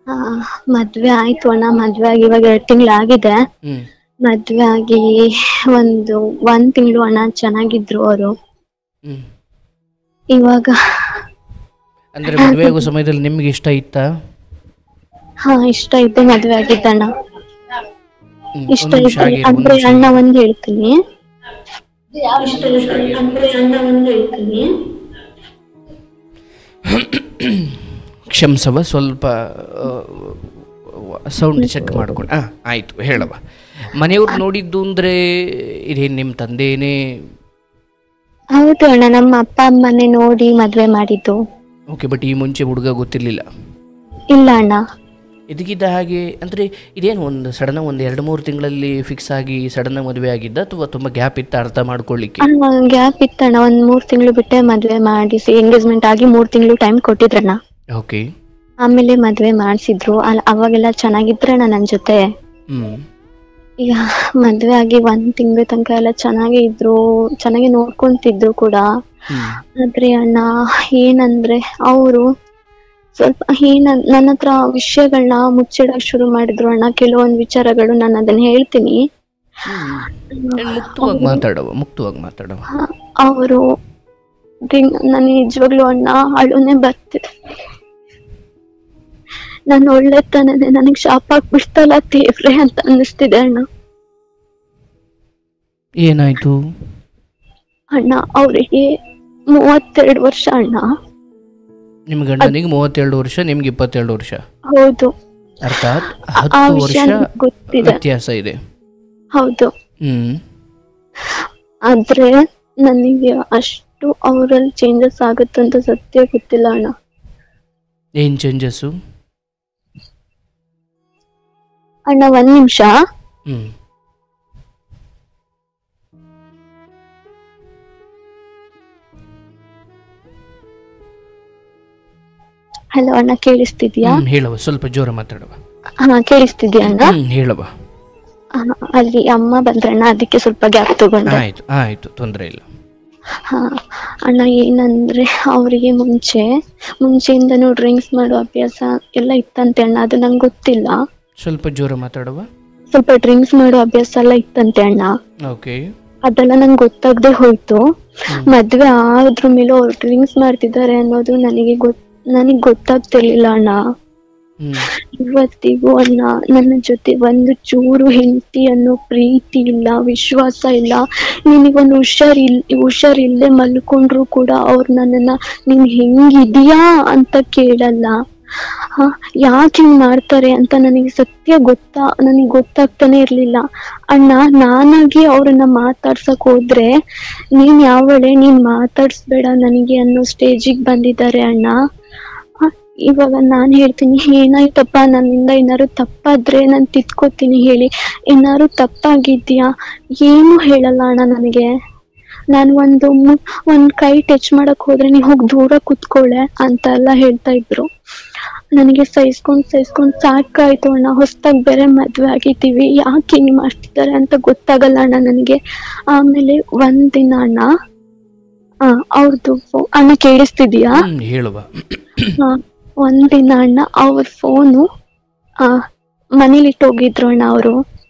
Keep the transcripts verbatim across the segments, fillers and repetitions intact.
ಆ, ಮದ್ವೆ ಆಯ್ತು ಅಣ್ಣ. ಮದ್ವೆ ಆಗಿ ಇವಾಗ ಎರಡ್ ತಿಂಗಳು ಆಗಿದೆ. ಹ್ಮ್ ಮದ್ವೆ ಆಗಿ ಒಂದು ಒಂದ್ ತಿಂಗಳು ಅಣ್ಣ ಚೆನ್ನಾಗಿದ್ರು ಅವರು. ಹ್ಮ್ ಇವಾಗ ಅಂದ್ರೆ ಮದುವೆ ಆಗೋ ಸಮಯದಲ್ಲಿ ನಿಮ್ಗೆ ಇಷ್ಟ ಇತ್ತಾ? ಹಾ ಇಷ್ಟ ಇದ್ದೆ ಮದ್ವೆ ಆಗಿದ್ದಣ್ಣ. ಹ್ಮ್ ಇಷ್ಟ ಒಂದ್ ನಿಮಿಷ ಇದ್ದೆ ಆಗಿರಿ, ಒಂದ್ ಅಂದ್ರೆ ನಿಮಿಷ ಅಣ್ಣ ಆಗಿರಿ, ಒಂದ್ ಹೇಳ್ತೀನಿ. ಇಷ್ಟ ಒಂದ್ ನಿಮಿಷ ಇದ್ದೆ ಆಗಿರಿ, ಒಂದ್ ಅಂದ್ರೆ ನಿಮಿಷ. ಅಣ್ಣ ಒಂದ್ ಹೇಳ್ತೀನಿ. ಕ್ಷಮಿಸವ, ಸ್ವಲ್ಪ ಸೌಂಡ್ ಚೆಕ್ ಮಾಡ್ಕೊಂಡು. ಹಾಂ ಆಯಿತು, ಹೇಳವ. ಮನೆಯವ್ರು ನೋಡಿದ್ದು ಅಂದರೆ ಇದೇನು ನಿಮ್ಮ ತಂದೆನೇ? ಹೌದು ಅಣ್ಣ, ನಮ್ಮ ಅಪ್ಪ ಅಮ್ಮನೆ ನೋಡಿ ಮದ್ವೆ ಮಾಡಿದ್ದು. ಓಕೆ, ಬಟ್ ಈ ಮುಂಚೆ ಹುಡುಗ ಗೊತ್ತಿರಲಿಲ್ಲ? ಇಲ್ಲ ಅಣ್ಣ. ಇದಕ್ಕಿದ್ದ ಹಾಗೆ ಅಂದರೆ ಇದೇನು ಒಂದು ಸಡನ್ ಒಂದು ಎರಡು ಮೂರು ತಿಂಗಳಲ್ಲಿ ಫಿಕ್ಸ್ ಆಗಿ ಸಡನ್ ಮದುವೆ ಆಗಿದ್ದ, ಅಥವಾ ತುಂಬ ಗ್ಯಾಪ್ ಇತ್ತು ಅರ್ಥ ಮಾಡ್ಕೊಳ್ಳಿಕ್ಕೆ? ಗ್ಯಾಪ್ ಇತ್ತಣ್ಣ, ಒಂದ್ ಮೂರ್ ತಿಂಗಳು ಬಿಟ್ಟೆ ಮದ್ವೆ ಮಾಡಿಸಿ ಎಂಗೇಜ್ಮೆಂಟ್ ಆಗಿ ಮೂರ್ ತಿಂಗಳು ಟೈಮ್ ಕೊಟ್ಟಿದ್ರಣ್ಣ. ಓಕೆ. ಆಮೇಲೆ ಮದ್ವೆ ಮಾಡ್ಸಿದ್ರು. ಅವಾಗೆಲ್ಲ ಚೆನ್ನಾಗಿದ್ರಣ್ಣ ನನ್ ಜೊತೆ. ಹ್ಮ್ ಈಗ ಮದ್ವೆ ಆಗಿ ಒಂದ್ ತಿಂಗಳ ತನಕ ಎಲ್ಲ ಚೆನ್ನಾಗೇ ಇದ್ರು, ಚೆನ್ನಾಗಿ ನೋಡ್ಕೊಂತಿದ್ರು ಕೂಡ. ಹ್ಮ್ ಆದ್ರೆ ಅಣ್ಣ ಏನಂದ್ರೆ ಅವರು ಸ್ವಲ್ಪ ಏನ ನನ್ನ ಹತ್ರ ವಿಷಯಗಳನ್ನ ಮುಚ್ಚಿಡಕ್ ಶುರು ಮಾಡಿದ್ರು ಅಣ್ಣ. ಕೆಲವೊಂದು ವಿಚಾರಗಳು ನಾನು ಅದನ್ನ ಹೇಳ್ತೀನಿ. ಹ್ಮ್ ಮುಕ್ತವಾಗಿ ಮಾತಾಡವ, ಮುಕ್ತವಾಗಿ ಮಾತಾಡವ. ಅವರು ನನ್ ನಿಜವಾಗ್ಲು ಅಣ್ಣ ಅಳುನೆ ಬರ್ತಿದೆ. ನಾನು ಒಳ್ಳೆತನನೇ ನನಗ್ ಶಾಪ ಹಾಕ್ಬಿಡ್ತಲ್ಲ ದೇವ್ರೆ ಅಂತ ಅನ್ನಿಸ್ತಿದೆ ಅಣ್ಣ. ಏನಾಯ್ತು ಅಣ್ಣ ಅವರಿಗೆ ಮೂವತ್ತೆರಡು ವರ್ಷ ಅಣ್ಣ. ನಿಮ್ಮ ಗಂಡನಿಗೆ ಮೂವತ್ತೆರಡು ವರ್ಷ, ನಿಮ್ಗೆ ಇಪ್ಪತ್ತೆರಡು ವರ್ಷ. ಹೌದು. ಅರ್ಥಾತ್ ಆ ಹತ್ತು ವಿಷಯ ವರ್ಷ ನಂಗ್ ಗೊತ್ತಿದೆ. ವ್ಯತ್ಯಾಸ ಇದೆ. ಹೌದು. ಹ್ಮ್ ಆದ್ರೆ ನನಗೆ ಅಷ್ಟು ಅವರಲ್ಲಿ ಚೇಂಜಸ್ ಆಗುತ್ತಂತ ಸತ್ಯ ಗೊತ್ತಿಲ್ಲ ಅಣ್ಣ. ಏನ್ ಚೇಂಜಸ್ಸು? ಅಣ್ಣ ಒಂದ್ ನಿಮಿಷ. ಹ್ಮ್ ಹಲೋ ಅಣ್ಣ, ಕೇಳಿಸ್ತಿದ್ಯಾ? ಹ್ಮ್ ಹೇಳವ, ಸ್ವಲ್ಪ ಜೋರ ಮಾತಾಡವ. ಹಾ ಕೇಳಿಸ್ತಿದ್ಯಾ ಅಣ್ಣ? ಹ್ಮ್ ಹೇಳವ. ಆ, ಅಲ್ಲಿ ಅಮ್ಮ ಬಂದ್ರಣ್ಣ, ಅದಕ್ಕೆ ಸ್ವಲ್ಪ ಗ್ಯಾಪ್ ತಗೊಂಡೆ. ಆಯ್ತು ಆಯ್ತು, ತೊಂದರೆ ಇಲ್ಲ. ಹಾ ಅಣ್ಣ, ಏನಂದ್ರೆ ಅವರಿಗೆ ಮುಂಚೆ ಮುಂಚೆಯಿಂದನೂ ಡ್ರಿಂಕ್ಸ್ ಮಾಡೋ ಅಭ್ಯಾಸ ಎಲ್ಲ ಇತ್ತಂತೆ ಅಣ್ಣ. ಅದು ನಂಗೆ ಗೊತ್ತಿಲ್ಲ. ಸ್ವಲ್ಪ ಜೋರ ಮಾತಾಡವ. ಸ್ವಲ್ಪ ಡ್ರಿಂಕ್ಸ್ ಮಾಡೋ ಅಭ್ಯಾಸ ಎಲ್ಲ ಇತ್ತಂತೆ ಅಣ್ಣ. ಓಕೆ. ಅದೆಲ್ಲ ನಂಗೆ ಗೊತ್ತಾಗದೆ ಹೋಯ್ತು. ಮದ್ವೆ ಆದ್ರ ಮೇಲೆ ಅವ್ರು ಡ್ರಿಂಕ್ಸ್ ಮಾಡ್ತಿದ್ದಾರೆ ಅನ್ನೋದು ನನಗೆ ಗೊತ್ತ ನನಗ್ ಗೊತ್ತಾಗ್ತಿರ್ಲಿಲ್ಲ ಅಣ್ಣ. ಇವತ್ತಿಗೂ ಅಣ್ಣ ನನ್ನ ಜೊತೆ ಒಂದು ಚೂರು ಹೆಂಡತಿ ಅನ್ನೋ ಪ್ರೀತಿ ಇಲ್ಲ, ವಿಶ್ವಾಸ ಇಲ್ಲ. ನಿನಗೊಂದು ಹುಷಾರಿಲ್ ಹುಷಾರಿಲ್ಲದೆ ಮಲ್ಕೊಂಡ್ರು ಕೂಡ ಅವ್ರು ನನ್ನನ್ನ ನೀನ್ ಹೆಂಗಿದೀಯಾ ಅಂತ ಕೇಳಲ್ಲ. ಹ ಯಾಕೆ ಹಿಂಗ್ ಮಾಡ್ತಾರೆ ಅಂತ ನನಗೆ ಸತ್ಯ ಗೊತ್ತಾ ನನಗೆ ಗೊತ್ತಾಗ್ತಾನೆ ಇರ್ಲಿಲ್ಲ ಅಣ್ಣ. ನಾನಾಗಿ ಅವ್ರನ್ನ ಮಾತಾಡ್ಸಕ್ ಹೋದ್ರೆ ನೀನ್ ಯಾವಳೆ, ನೀನ್ ಮಾತಾಡ್ಸ್ಬೇಡ ನನಗೆ ಅನ್ನೋ ಸ್ಟೇಜಿಗೆ ಬಂದಿದ್ದಾರೆ ಅಣ್ಣ. ಇವಾಗ ನಾನ್ ಹೇಳ್ತೀನಿ, ಏನಾಯ್ತಪ್ಪ ನನ್ನಿಂದ ಏನಾದ್ರು ತಪ್ಪಾದ್ರೆ ನಾನ್ ತಿದ್ಕೋತೀನಿ ಹೇಳಿ. ಏನಾದ್ರು ತಪ್ಪಾಗಿದ್ಯಾ? ಏನು ಹೇಳಲ್ಲ ಅಣ್ಣ ನನಗೆ. ನಾನ್ ಒಂದು ಒಂದ್ ಕೈ ಟಚ್ ಮಾಡಕ್ ಹೋದ್ರೆ ನೀ ಹೋಗಿ ದೂರ ಕುತ್ಕೊಳ್ಳೆ ಅಂತ ಎಲ್ಲ ಹೇಳ್ತಾ ಇದ್ರು. ನನಗೆ ಸಹಿಸ್ಕೊಂಡ್ ಸಹಿಸ್ಕೊಂಡ್ ಸಾಕಾಯ್ತು ಅಣ್ಣ. ಹೊಸ್ದಾಗ್ ಬೇರೆ ಮದ್ವೆ ಆಗಿದ್ದೀವಿ, ಯಾಕೆ ಹಿಂಗ್ ಮಾಡ್ತಿದ್ದಾರೆ ಅಂತ ಗೊತ್ತಾಗಲ್ಲ ಅಣ್ಣ ನನಗೆ. ಆಮೇಲೆ ಒಂದಿನ ಅಣ್ಣ ಆ ಅವ್ರದ್ದು ಅಣ್ಣ ಕೇಳಿಸ್ತಿದ್ಯಾ? ಹೇಳುವ. ಹ ಒಂದಿನ ಅಣ್ಣ ಅವ್ರ ಫೋನು ಆ ಮನೇಲಿಟ್ಟು ಹೋಗಿದ್ರು ಅಣ್ಣ. ಅವರು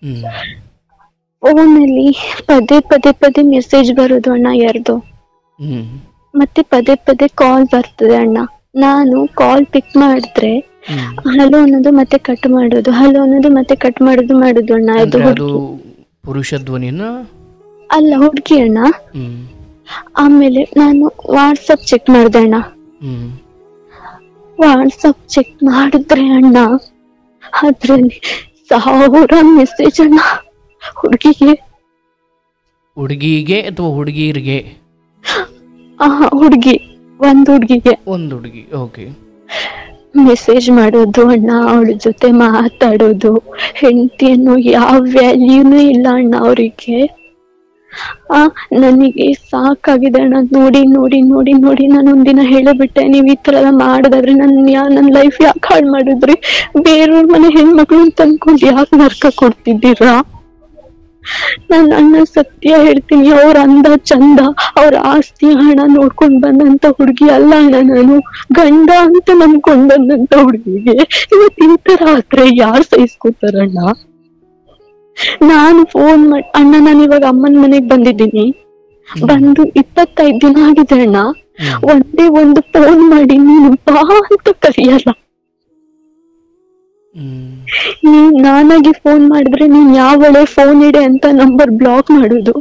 ಫೋನಲ್ಲಿ ಪದೇ ಪದೇ ಪದೇ ಮೆಸೇಜ್ ಬರೋದು ಅಣ್ಣ ಯಾರ್ದು, ಮತ್ತೆ ಪದೇ ಪದೇ ಕಾಲ್ ಬರ್ತದೆ ಅಣ್ಣ. ನಾನು ಕಾಲ್ ಪಿಕ್ ಮಾಡಿದ್ರೆ ಹಲೋ ಅನ್ನೋದು ಮತ್ತೆ ಕಟ್ ಮಾಡೋದು, ಹಲೋ ಅನ್ನೋದು ಮತ್ತೆ ಕಟ್ ಮಾಡೋದು ಮಾಡೋದು ಅಣ್ಣ. ಅದು ಪುರುಷ ಧ್ವನಿನ ಅಲ್ಲ, ಹುಡ್ಗಿ ಅಣ್ಣ. ಆಮೇಲೆ ನಾನು ವಾಟ್ಸಪ್ ಚೆಕ್ ಮಾಡ್ದೆ ಅಣ್ಣ. ವಾಟ್ಸಪ್ ಚೆಕ್ ಮಾಡಿದ್ರೆ ಅಣ್ಣ ಅದ್ರಲ್ಲಿ ಸಾವಿರ ಮೆಸೇಜ್ ಅಣ್ಣ. ಹುಡುಗಿಗೆ ಹುಡುಗಿಗೆ ಅಥವಾ ಹುಡುಗಿರಿಗೆ? ಹುಡುಗಿ, ಒಂದ್ ಹುಡುಗಿಗೆ ಒಂದು ಹುಡುಗಿ. ಓಕೆ. ಮೆಸೇಜ್ ಮಾಡೋದು ಅಣ್ಣ, ಅವಳ ಜೊತೆ ಮಾತಾಡೋದು. ಹೆಂಡತಿ ಅನ್ನೋ ಯಾವ ವ್ಯಾಲ್ಯೂನೂ ಇಲ್ಲ ಅಣ್ಣ ಅವರಿಗೆ. ಆ ನನಗೆ ಸಾಕಾಗಿದೆ ಅಣ್ಣ. ನೋಡಿ ನೋಡಿ ನೋಡಿ ನೋಡಿ ನಾನು ಒಂದಿನ ಹೇಳಬಿಟ್ಟೆ, ನೀವ್ ಈ ತರ ಎಲ್ಲ ಮಾಡೋದಾದ್ರೆ ನನ್ ಯಾ ನನ್ ಲೈಫ್ ಯಾಕೆ ಹಾಳು ಮಾಡಿದ್ರಿ? ಬೇರೆಯವ್ರ ಮನೆ ಹೆಣ್ಮಕ್ಳು ಅಂತ ಅನ್ಕೊಂಡು ಯಾಕೆ ನರ್ಕ ಕೊಡ್ತಿದ್ದೀರಾ? ನನ್ನ ಅಣ್ಣ ಸತ್ಯ ಹೇಳ್ತೀನಿ, ಅವ್ರ ಅಂದ ಚಂದ ಅವ್ರ ಆಸ್ತಿ ಹಣ ನೋಡ್ಕೊಂಡ್ ಬಂದಂತ ಹುಡುಗಿ ಅಲ್ಲ ಅಣ್ಣ. ನಾನು ಗಂಡ ಅಂತ ನಂಬ್ಕೊಂಡ್ ಬಂದಂತ ಹುಡುಗಿಗೆ ಇವತ್ತು ಈ ತರ ಆದ್ರೆ ಯಾರು ಸಹಿಸ್ಕೊತಾರಣ್ಣ? ನಾನು ಫೋನ್ ಮಾಡಿ ಅಣ್ಣ, ನಾನು ಇವಾಗ ಅಮ್ಮನ ಮನೆಗ್ ಬಂದಿದ್ದೀನಿ, ಬಂದು ಇಪ್ಪತ್ತೈದ್ ದಿನ ಆಗಿದೆ ಅಣ್ಣ. ಒಂದೇ ಒಂದು ಫೋನ್ ಮಾಡಿ ನೀನು ಬಾ ಅಂತ ಕರೆಯಲ್ಲ. ನೀನ್ ನಾನಾಗಿ ಫೋನ್ ಮಾಡಿದ್ರೆ ನೀನ್ ಯಾವಳೆ ಫೋನ್ ಇಡೆ ಅಂತ ನಂಬರ್ ಬ್ಲಾಕ್ ಮಾಡುದು.